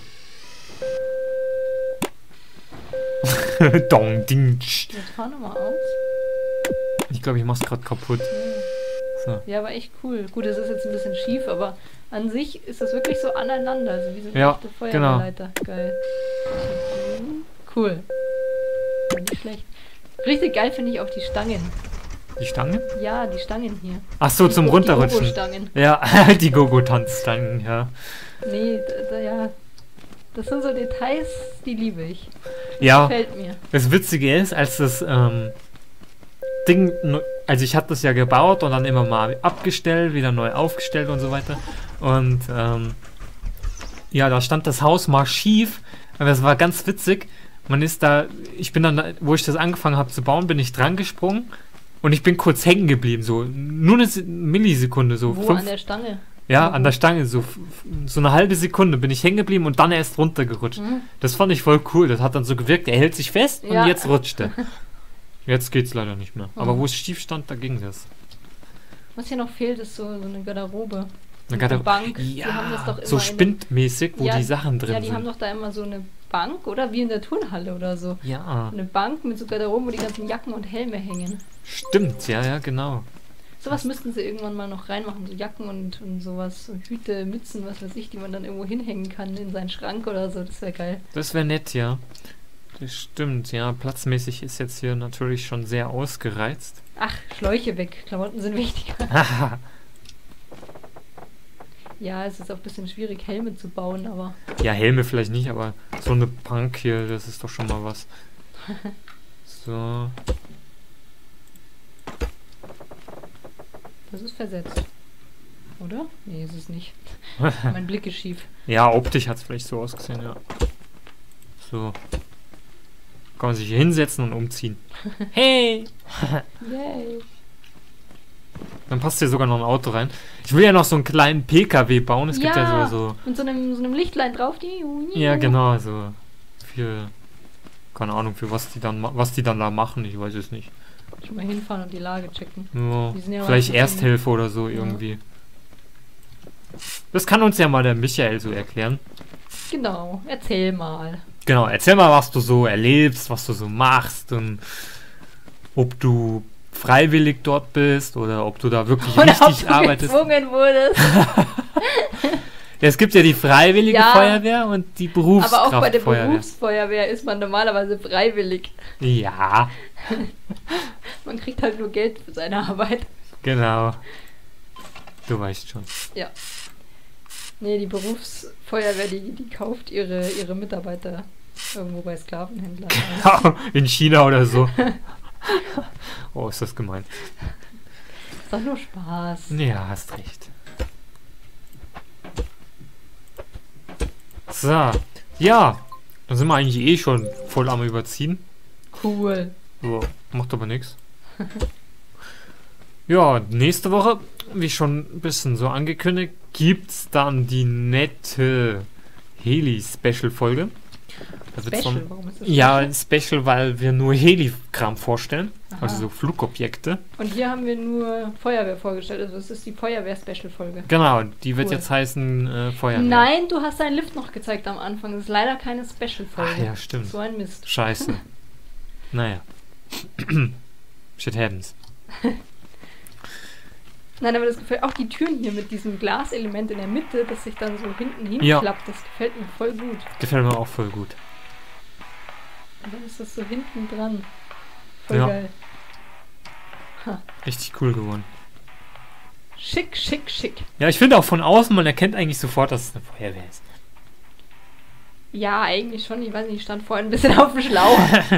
[SPEAKER 1] Dong, ding. tsch.
[SPEAKER 2] Jetzt fahr nochmal aus.
[SPEAKER 1] Ich glaube, ich mach's gerade kaputt. So.
[SPEAKER 2] Ja, aber echt cool. Gut, es ist jetzt ein bisschen schief, aber an sich ist das wirklich so aneinander. Also wie so eine
[SPEAKER 1] Ja,
[SPEAKER 2] echte Feuerwehrleiter. Geil. Cool. Ja, nicht schlecht. Richtig geil finde ich auch die Stangen.
[SPEAKER 1] Die Stange?
[SPEAKER 2] Ja, die Stangen hier.
[SPEAKER 1] Ach so,
[SPEAKER 2] Die
[SPEAKER 1] zum
[SPEAKER 2] Go-
[SPEAKER 1] Runterrutschen.
[SPEAKER 2] Die Gogo-Stangen.
[SPEAKER 1] Ja, die Gogo-Tanzstangen, ja.
[SPEAKER 2] Nee, da, da, ja. Das sind so Details, die liebe ich. Das
[SPEAKER 1] Ja.
[SPEAKER 2] gefällt mir.
[SPEAKER 1] Das Witzige ist, als das ähm, Ding, nu- also ich hatte das ja gebaut und dann immer mal abgestellt, wieder neu aufgestellt und so weiter. Und ähm, ja, da stand das Haus mal schief, aber es war ganz witzig. Man ist da, ich bin dann, da- wo ich das angefangen habe zu bauen, bin ich dran gesprungen und ich bin kurz hängen geblieben, so nur eine Se- Millisekunde, so
[SPEAKER 2] Wo
[SPEAKER 1] fünf,
[SPEAKER 2] an der Stange?
[SPEAKER 1] ja,
[SPEAKER 2] Wo?
[SPEAKER 1] an der Stange, so, f- so eine halbe Sekunde bin ich hängen geblieben und dann erst runtergerutscht.
[SPEAKER 2] Mhm.
[SPEAKER 1] Das fand ich voll cool. Das hat dann so gewirkt, er hält sich fest
[SPEAKER 2] Ja.
[SPEAKER 1] und jetzt rutscht er. Jetzt geht's leider nicht mehr. Aber
[SPEAKER 2] Mhm.
[SPEAKER 1] wo es schief stand, da ging das.
[SPEAKER 2] Was hier noch fehlt, ist so, so eine Garderobe.
[SPEAKER 1] Eine
[SPEAKER 2] Eine
[SPEAKER 1] Garderobe-
[SPEAKER 2] Bank. Die haben das doch
[SPEAKER 1] Ja,
[SPEAKER 2] immer
[SPEAKER 1] so
[SPEAKER 2] in den-
[SPEAKER 1] spindmäßig, wo
[SPEAKER 2] Ja,
[SPEAKER 1] die Sachen drin
[SPEAKER 2] Ja, die haben
[SPEAKER 1] sind.
[SPEAKER 2] doch da immer so eine Bank, oder? Wie in der Turnhalle oder so.
[SPEAKER 1] Ja,
[SPEAKER 2] Eine Bank mit so Garderoben, wo die ganzen Jacken und Helme hängen.
[SPEAKER 1] stimmt, ja, ja, genau.
[SPEAKER 2] Sowas müssten sie irgendwann mal noch reinmachen, so Jacken und, und sowas, so Hüte, Mützen, was weiß ich, die man dann irgendwo hinhängen kann in seinen Schrank oder so, das wäre geil.
[SPEAKER 1] Das wäre nett, ja. Das stimmt, ja. Platzmäßig ist jetzt hier natürlich schon sehr ausgereizt.
[SPEAKER 2] Ach, Schläuche weg, Klamotten sind wichtiger. Ja, es ist auch ein bisschen schwierig, Helme zu bauen, aber
[SPEAKER 1] Ja, Helme vielleicht nicht, aber so eine Bank hier, das ist doch schon mal was. So.
[SPEAKER 2] das ist versetzt. Oder? Nee, ist es nicht. Mein Blick ist schief.
[SPEAKER 1] Ja, optisch hat es vielleicht so ausgesehen, ja. So. Kann man sich hier hinsetzen und umziehen. Hey!
[SPEAKER 2] Yay.
[SPEAKER 1] Dann passt hier sogar noch ein Auto rein. Ich will ja noch so einen kleinen P K W bauen. Es gibt ja
[SPEAKER 2] Ja.
[SPEAKER 1] so,
[SPEAKER 2] Mit so einem, so einem Lichtlein drauf. Die,
[SPEAKER 1] so. Ja, genau, so. Für. Keine Ahnung, für was die dann ma- was die dann da machen, ich weiß es nicht.
[SPEAKER 2] Schon mal hinfahren und die Lage checken.
[SPEAKER 1] Ja,
[SPEAKER 2] Die sind ja
[SPEAKER 1] vielleicht
[SPEAKER 2] meistens
[SPEAKER 1] Ersthilfe oder so
[SPEAKER 2] Ja.
[SPEAKER 1] irgendwie. Das kann uns ja mal der Michael so erklären.
[SPEAKER 2] Genau, erzähl mal.
[SPEAKER 1] Genau, erzähl mal, was du so erlebst, was du so machst und ob du freiwillig dort bist oder ob du da wirklich
[SPEAKER 2] Oder ob
[SPEAKER 1] richtig
[SPEAKER 2] du
[SPEAKER 1] arbeitest.
[SPEAKER 2] gezwungen wurdest.
[SPEAKER 1] Ja, es gibt ja die freiwillige
[SPEAKER 2] Ja,
[SPEAKER 1] Feuerwehr und die Berufskraftfeuerwehr.
[SPEAKER 2] Aber auch bei der Berufsfeuerwehr ist man normalerweise freiwillig.
[SPEAKER 1] Ja,
[SPEAKER 2] Man kriegt halt nur Geld für seine Arbeit.
[SPEAKER 1] genau. Du weißt schon.
[SPEAKER 2] Ja. Nee, die Berufsfeuerwehr, die, die kauft ihre, ihre Mitarbeiter irgendwo bei Sklavenhändlern ein.
[SPEAKER 1] In China oder so. Oh, ist das gemein.
[SPEAKER 2] Ist doch nur Spaß.
[SPEAKER 1] Ja, hast recht. So, ja, dann sind wir eigentlich eh schon voll am Überziehen.
[SPEAKER 2] Cool.
[SPEAKER 1] Ja, macht aber nichts. Ja, nächste Woche, wie schon ein bisschen so angekündigt, gibt's dann die nette Heli-Special-Folge. Da wird's
[SPEAKER 2] Special,
[SPEAKER 1] dann-
[SPEAKER 2] warum ist das
[SPEAKER 1] Ja,
[SPEAKER 2] special?
[SPEAKER 1] Special, weil wir nur Heli-Kram vorstellen.
[SPEAKER 2] Aha.
[SPEAKER 1] Also so Flugobjekte.
[SPEAKER 2] Und hier haben wir nur Feuerwehr vorgestellt. Also es ist die Feuerwehr-Special-Folge.
[SPEAKER 1] Genau, die wird
[SPEAKER 2] Cool.
[SPEAKER 1] jetzt heißen äh, Feuerwehr.
[SPEAKER 2] Nein, du hast deinen Lift noch gezeigt am Anfang. Das ist leider keine
[SPEAKER 1] Ach
[SPEAKER 2] Special-Folge.
[SPEAKER 1] ja, stimmt.
[SPEAKER 2] So ein Mist.
[SPEAKER 1] Scheiße. Naja. Shit happens.
[SPEAKER 2] Nein, aber das gefällt auch die Türen hier mit diesem Glaselement in der Mitte, das sich dann so hinten
[SPEAKER 1] Ja.
[SPEAKER 2] hinklappt. Das gefällt mir voll gut.
[SPEAKER 1] Gefällt mir auch voll gut.
[SPEAKER 2] Und dann ist das so hinten dran. Voll
[SPEAKER 1] Ja.
[SPEAKER 2] geil.
[SPEAKER 1] Richtig cool geworden.
[SPEAKER 2] Schick, schick, schick.
[SPEAKER 1] Ja, ich finde auch von außen, man erkennt eigentlich sofort, dass es eine Feuerwehr ist.
[SPEAKER 2] Ja, eigentlich schon. Ich weiß nicht, ich stand vorhin ein bisschen auf dem Schlauch.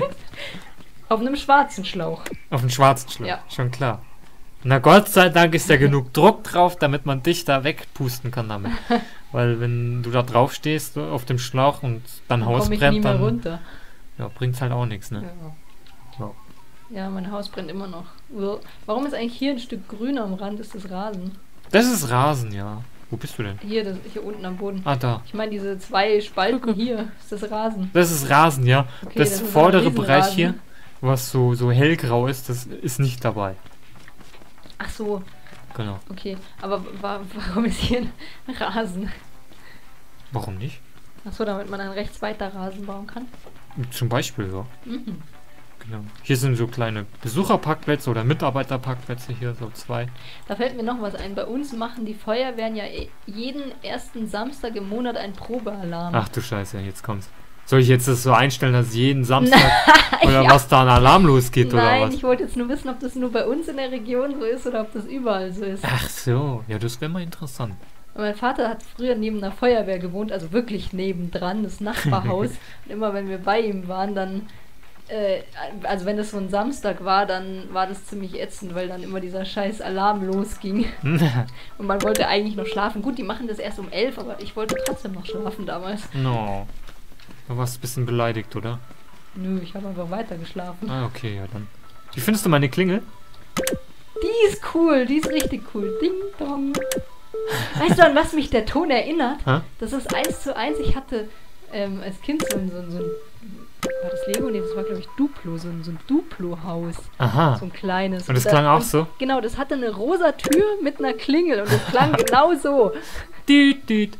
[SPEAKER 2] Auf einem schwarzen Schlauch.
[SPEAKER 1] Auf dem schwarzen Schlauch,
[SPEAKER 2] Ja.
[SPEAKER 1] schon klar. Na Gott sei Dank ist da genug Druck drauf, damit man dich da wegpusten kann damit. Weil wenn du da drauf stehst auf dem Schlauch und dein
[SPEAKER 2] Dann
[SPEAKER 1] Haus
[SPEAKER 2] komme ich nie
[SPEAKER 1] brennt,
[SPEAKER 2] mehr
[SPEAKER 1] dann
[SPEAKER 2] runter.
[SPEAKER 1] ja, bringt's halt auch nichts, ne?
[SPEAKER 2] Ja.
[SPEAKER 1] Ja.
[SPEAKER 2] Ja, mein Haus brennt immer noch. Uah. Warum ist eigentlich hier ein Stück grün am Rand? Ist das Rasen?
[SPEAKER 1] Das ist Rasen, ja. Wo bist du denn?
[SPEAKER 2] Hier, das, hier unten am Boden.
[SPEAKER 1] Ah, da.
[SPEAKER 2] Ich meine, diese zwei Spalten hier, ist das Rasen.
[SPEAKER 1] Das ist Rasen, ja.
[SPEAKER 2] Okay,
[SPEAKER 1] das
[SPEAKER 2] das ist
[SPEAKER 1] vordere
[SPEAKER 2] ein
[SPEAKER 1] Bereich
[SPEAKER 2] Riesenrasen.
[SPEAKER 1] hier, was so, so hellgrau ist, das ist nicht dabei.
[SPEAKER 2] Ach so,
[SPEAKER 1] Genau.
[SPEAKER 2] okay. Aber wa warum ist hier ein Rasen?
[SPEAKER 1] Warum nicht?
[SPEAKER 2] Ach so, damit man dann rechts weiter Rasen bauen kann.
[SPEAKER 1] Zum Beispiel, ja.
[SPEAKER 2] Mhm.
[SPEAKER 1] Genau. Hier sind so kleine Besucherparkplätze oder Mitarbeiterparkplätze hier, so zwei.
[SPEAKER 2] Da fällt mir noch was ein. Bei uns machen die Feuerwehren ja eh jeden ersten Samstag im Monat einen Probealarm.
[SPEAKER 1] Ach du Scheiße, jetzt kommt's. Soll ich jetzt das so einstellen, dass jeden Samstag oder
[SPEAKER 2] ja.
[SPEAKER 1] was da ein Alarm losgeht oder
[SPEAKER 2] Nein,
[SPEAKER 1] was?
[SPEAKER 2] ich wollte jetzt nur wissen, ob das nur bei uns in der Region so ist oder ob das überall so ist.
[SPEAKER 1] Ach so, ja, das wäre mal interessant.
[SPEAKER 2] Und mein Vater hat früher neben einer Feuerwehr gewohnt, also wirklich nebendran, das Nachbarhaus. Und immer wenn wir bei ihm waren, dann, äh, also wenn das so ein Samstag war, dann war das ziemlich ätzend, weil dann immer dieser scheiß Alarm losging. Und man wollte eigentlich noch schlafen. Gut, die machen das erst um elf, aber ich wollte trotzdem noch schlafen damals.
[SPEAKER 1] No. Da warst du ein bisschen beleidigt, oder?
[SPEAKER 2] Nö, ich habe einfach weiter geschlafen.
[SPEAKER 1] Ah, okay, ja dann. Wie findest du meine Klingel?
[SPEAKER 2] Die ist cool, die ist richtig cool. Ding dong. Weißt du, an was mich der Ton erinnert?
[SPEAKER 1] Hä?
[SPEAKER 2] Das ist eins zu eins. Ich hatte ähm, als Kind so ein, so ein, so ein war das Lego? Nee, das war glaube ich Duplo, so ein, so ein Duplo-Haus.
[SPEAKER 1] Aha.
[SPEAKER 2] So ein kleines.
[SPEAKER 1] Und das
[SPEAKER 2] da-
[SPEAKER 1] klang auch
[SPEAKER 2] und-
[SPEAKER 1] so?
[SPEAKER 2] Genau, das hatte eine rosa Tür mit einer Klingel und das klang genau so.
[SPEAKER 1] Düt, düt.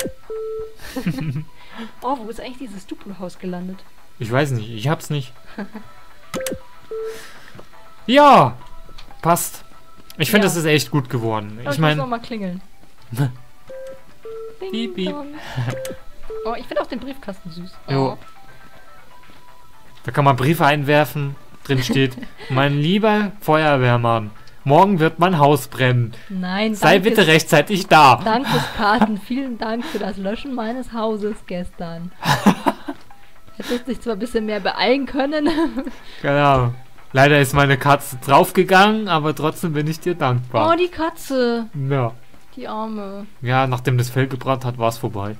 [SPEAKER 2] Oh, wo ist eigentlich dieses Duplo-Haus gelandet?
[SPEAKER 1] Ich weiß nicht, ich hab's nicht. Ja, passt. Ich finde,
[SPEAKER 2] Ja.
[SPEAKER 1] das ist echt gut geworden.
[SPEAKER 2] Oh,
[SPEAKER 1] Ich
[SPEAKER 2] muss noch
[SPEAKER 1] meine,
[SPEAKER 2] mal klingeln. Ding
[SPEAKER 1] Piep, piep.
[SPEAKER 2] dong. Oh, ich finde auch den Briefkasten süß.
[SPEAKER 1] Jo.
[SPEAKER 2] Oh.
[SPEAKER 1] da kann man Briefe einwerfen. Drin steht, mein lieber Feuerwehrmann, morgen wird mein Haus brennen.
[SPEAKER 2] Nein,
[SPEAKER 1] Sei
[SPEAKER 2] danke,
[SPEAKER 1] bitte rechtzeitig da.
[SPEAKER 2] Dank des Paten, vielen Dank für das Löschen meines Hauses gestern. Hättest dich zwar ein bisschen mehr beeilen können.
[SPEAKER 1] Genau. Leider ist meine Katze draufgegangen, aber trotzdem bin ich dir
[SPEAKER 2] Oh,
[SPEAKER 1] dankbar.
[SPEAKER 2] die Katze.
[SPEAKER 1] Ja.
[SPEAKER 2] Die Arme.
[SPEAKER 1] Ja, nachdem das Fell gebrannt hat, war es vorbei.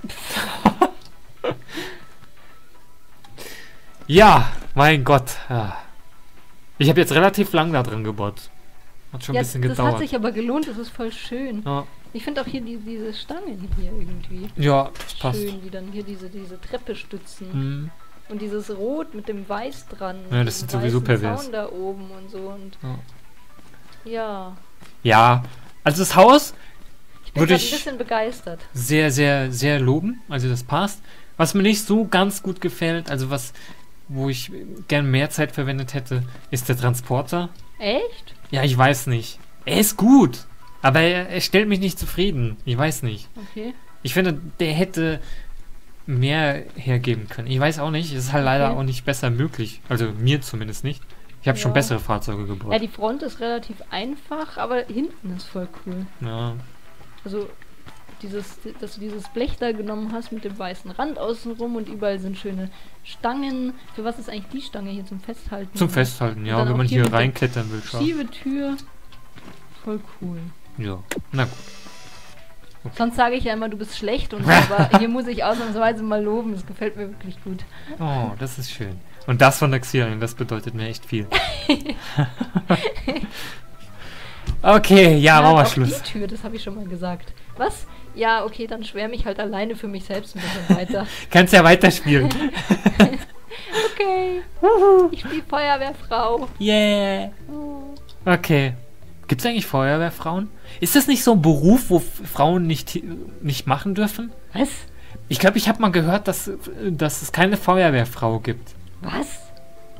[SPEAKER 1] Ja, mein Gott. Ja. Ich habe jetzt relativ lang da dran gebaut. Hat schon
[SPEAKER 2] Ja,
[SPEAKER 1] ein bisschen
[SPEAKER 2] das
[SPEAKER 1] gedauert.
[SPEAKER 2] hat sich aber gelohnt, das ist voll schön.
[SPEAKER 1] ja.
[SPEAKER 2] Ich finde auch hier die, diese Stangen hier irgendwie
[SPEAKER 1] ja, das passt.
[SPEAKER 2] schön, die dann hier diese, diese Treppe stützen.
[SPEAKER 1] Mhm.
[SPEAKER 2] Und dieses Rot mit dem Weiß dran.
[SPEAKER 1] Ja,
[SPEAKER 2] und
[SPEAKER 1] das
[SPEAKER 2] diesem
[SPEAKER 1] sieht sowieso
[SPEAKER 2] weißen
[SPEAKER 1] pervers.
[SPEAKER 2] Zaun da oben und so. Und
[SPEAKER 1] Ja.
[SPEAKER 2] ja,
[SPEAKER 1] Ja, also das Haus
[SPEAKER 2] ich bin
[SPEAKER 1] würde
[SPEAKER 2] grad ein
[SPEAKER 1] ich
[SPEAKER 2] bisschen begeistert.
[SPEAKER 1] sehr, sehr, sehr loben. Also das passt. Was mir nicht so ganz gut gefällt, also was, wo ich gern mehr Zeit verwendet hätte, ist der Transporter.
[SPEAKER 2] Echt?
[SPEAKER 1] Ja, ich weiß nicht. Er ist gut, aber er, er stellt mich nicht zufrieden. Ich weiß nicht.
[SPEAKER 2] Okay.
[SPEAKER 1] Ich finde, der hätte mehr hergeben können. Ich weiß auch nicht. Es ist halt leider
[SPEAKER 2] Okay.
[SPEAKER 1] auch nicht besser möglich. Also mir zumindest nicht. Ich habe schon
[SPEAKER 2] Ja.
[SPEAKER 1] bessere Fahrzeuge gebaut.
[SPEAKER 2] Ja, die Front ist relativ einfach, aber hinten ist voll cool.
[SPEAKER 1] Ja.
[SPEAKER 2] Also dieses, dass du dieses Blech da genommen hast mit dem weißen Rand außenrum und überall sind schöne Stangen. Für was ist eigentlich die Stange hier zum Festhalten?
[SPEAKER 1] Zum Festhalten, ja,
[SPEAKER 2] dann
[SPEAKER 1] wenn
[SPEAKER 2] auch
[SPEAKER 1] man
[SPEAKER 2] hier
[SPEAKER 1] hier
[SPEAKER 2] mit der
[SPEAKER 1] reinklettern will. Schon.
[SPEAKER 2] Schiebetür. Voll cool.
[SPEAKER 1] Ja, na gut.
[SPEAKER 2] Sonst sage ich ja immer, du bist schlecht und so, aber hier muss ich ausnahmsweise mal loben. Das gefällt mir wirklich gut.
[SPEAKER 1] Oh, das ist schön. Und das von der Xeon, das bedeutet mir echt viel. Okay, ja, machen wir
[SPEAKER 2] auch
[SPEAKER 1] Schluss.
[SPEAKER 2] die Tür, das habe ich schon mal gesagt. Was? Ja, okay, dann schwärme ich halt alleine für mich selbst ein bisschen weiter.
[SPEAKER 1] Kannst ja weiterspielen.
[SPEAKER 2] Okay. Ich spiele Feuerwehrfrau.
[SPEAKER 1] Yeah.
[SPEAKER 2] Oh.
[SPEAKER 1] Okay. Gibt es eigentlich Feuerwehrfrauen? Ist das nicht so ein Beruf, wo F- Frauen nicht, nicht machen dürfen?
[SPEAKER 2] Was?
[SPEAKER 1] Ich glaube, ich habe mal gehört, dass, dass es keine Feuerwehrfrau gibt.
[SPEAKER 2] Was?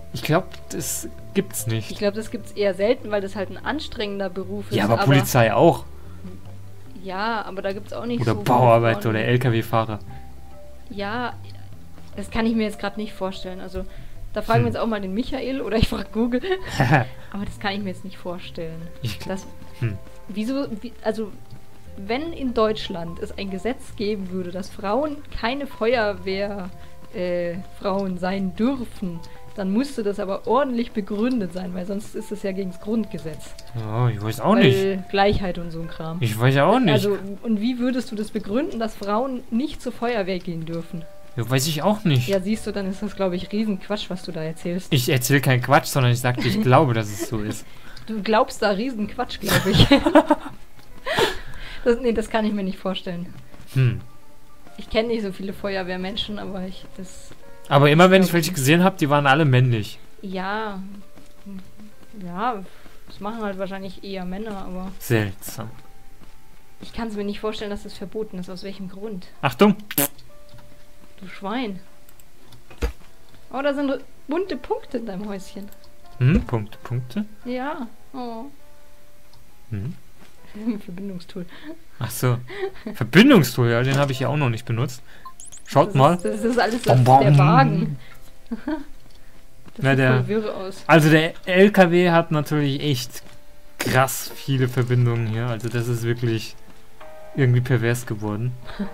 [SPEAKER 1] Ich glaube, das gibt's nicht.
[SPEAKER 2] Ich glaube, das gibt es eher selten, weil das halt ein anstrengender Beruf ist.
[SPEAKER 1] Ja, aber, aber Polizei auch.
[SPEAKER 2] Ja, aber da gibt es auch nicht
[SPEAKER 1] oder
[SPEAKER 2] so... Oder
[SPEAKER 1] Bauarbeiter oder L K W-Fahrer.
[SPEAKER 2] Ja, das kann ich mir jetzt gerade nicht vorstellen. Also, da fragen
[SPEAKER 1] hm.
[SPEAKER 2] wir jetzt auch mal den Michael oder ich frage Google. Aber das kann ich mir jetzt nicht vorstellen.
[SPEAKER 1] Ich,
[SPEAKER 2] das,
[SPEAKER 1] hm.
[SPEAKER 2] Wieso... Wie, also, wenn in Deutschland es ein Gesetz geben würde, dass Frauen keine Feuerwehrfrauen äh, Frauen sein dürfen, dann musste das aber ordentlich begründet sein, weil sonst ist es ja gegen das Grundgesetz.
[SPEAKER 1] Oh, ich weiß auch
[SPEAKER 2] weil
[SPEAKER 1] nicht.
[SPEAKER 2] Gleichheit und so ein Kram.
[SPEAKER 1] Ich weiß auch nicht.
[SPEAKER 2] Also, und wie würdest du das begründen, dass Frauen nicht zur Feuerwehr gehen dürfen?
[SPEAKER 1] Ja, weiß ich auch nicht.
[SPEAKER 2] Ja, siehst du, dann ist das, glaube ich, Riesenquatsch, was du da erzählst.
[SPEAKER 1] Ich erzähle keinen Quatsch, sondern ich sagte, ich glaube, dass es so ist.
[SPEAKER 2] Du glaubst da Riesenquatsch, glaube ich. das, nee, das kann ich mir nicht vorstellen.
[SPEAKER 1] Hm.
[SPEAKER 2] Ich kenne nicht so viele Feuerwehrmenschen, aber ich das...
[SPEAKER 1] Aber immer wenn ich welche gesehen habe, die waren alle männlich.
[SPEAKER 2] Ja. Ja, das machen halt wahrscheinlich eher Männer, aber...
[SPEAKER 1] Seltsam.
[SPEAKER 2] Ich kann es mir nicht vorstellen, dass das verboten ist. Aus welchem Grund?
[SPEAKER 1] Achtung!
[SPEAKER 2] Du Schwein. Oh, da sind bunte Punkte in deinem Häuschen.
[SPEAKER 1] Hm, Punkte, Punkte?
[SPEAKER 2] Ja. Oh.
[SPEAKER 1] Hm.
[SPEAKER 2] Verbindungstool.
[SPEAKER 1] Ach so. Verbindungstool, ja, den habe ich ja auch noch nicht benutzt. Schaut
[SPEAKER 2] das
[SPEAKER 1] mal.
[SPEAKER 2] Ist, das ist alles
[SPEAKER 1] bom, bom.
[SPEAKER 2] der Wagen. Das
[SPEAKER 1] Na,
[SPEAKER 2] sieht
[SPEAKER 1] der,
[SPEAKER 2] voll wirr aus.
[SPEAKER 1] Also der L K W hat natürlich echt krass viele Verbindungen hier. Also das ist wirklich irgendwie pervers geworden.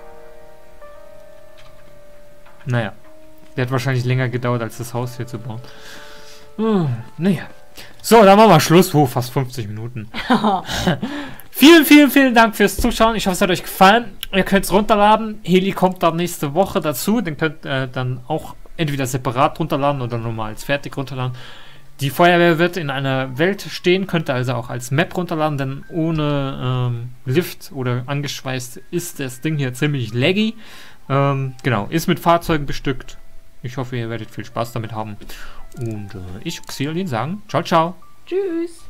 [SPEAKER 1] Naja. Der hat wahrscheinlich länger gedauert, als das Haus hier zu bauen. Hm, naja. So, dann machen wir Schluss. Oh, fast fünfzig Minuten. Vielen, vielen, vielen Dank fürs Zuschauen. Ich hoffe, es hat euch gefallen. Ihr könnt es runterladen. Heli kommt dann nächste Woche dazu. Den könnt ihr äh, dann auch entweder separat runterladen oder nochmal als fertig runterladen. Die Feuerwehr wird in einer Welt stehen, könnt ihr also auch als Map runterladen, denn ohne ähm, Lift oder angeschweißt ist das Ding hier ziemlich laggy. Ähm, genau, ist mit Fahrzeugen bestückt. Ich hoffe, ihr werdet viel Spaß damit haben. Und äh, ich will Ihnen sagen, ciao, ciao.
[SPEAKER 2] Tschüss.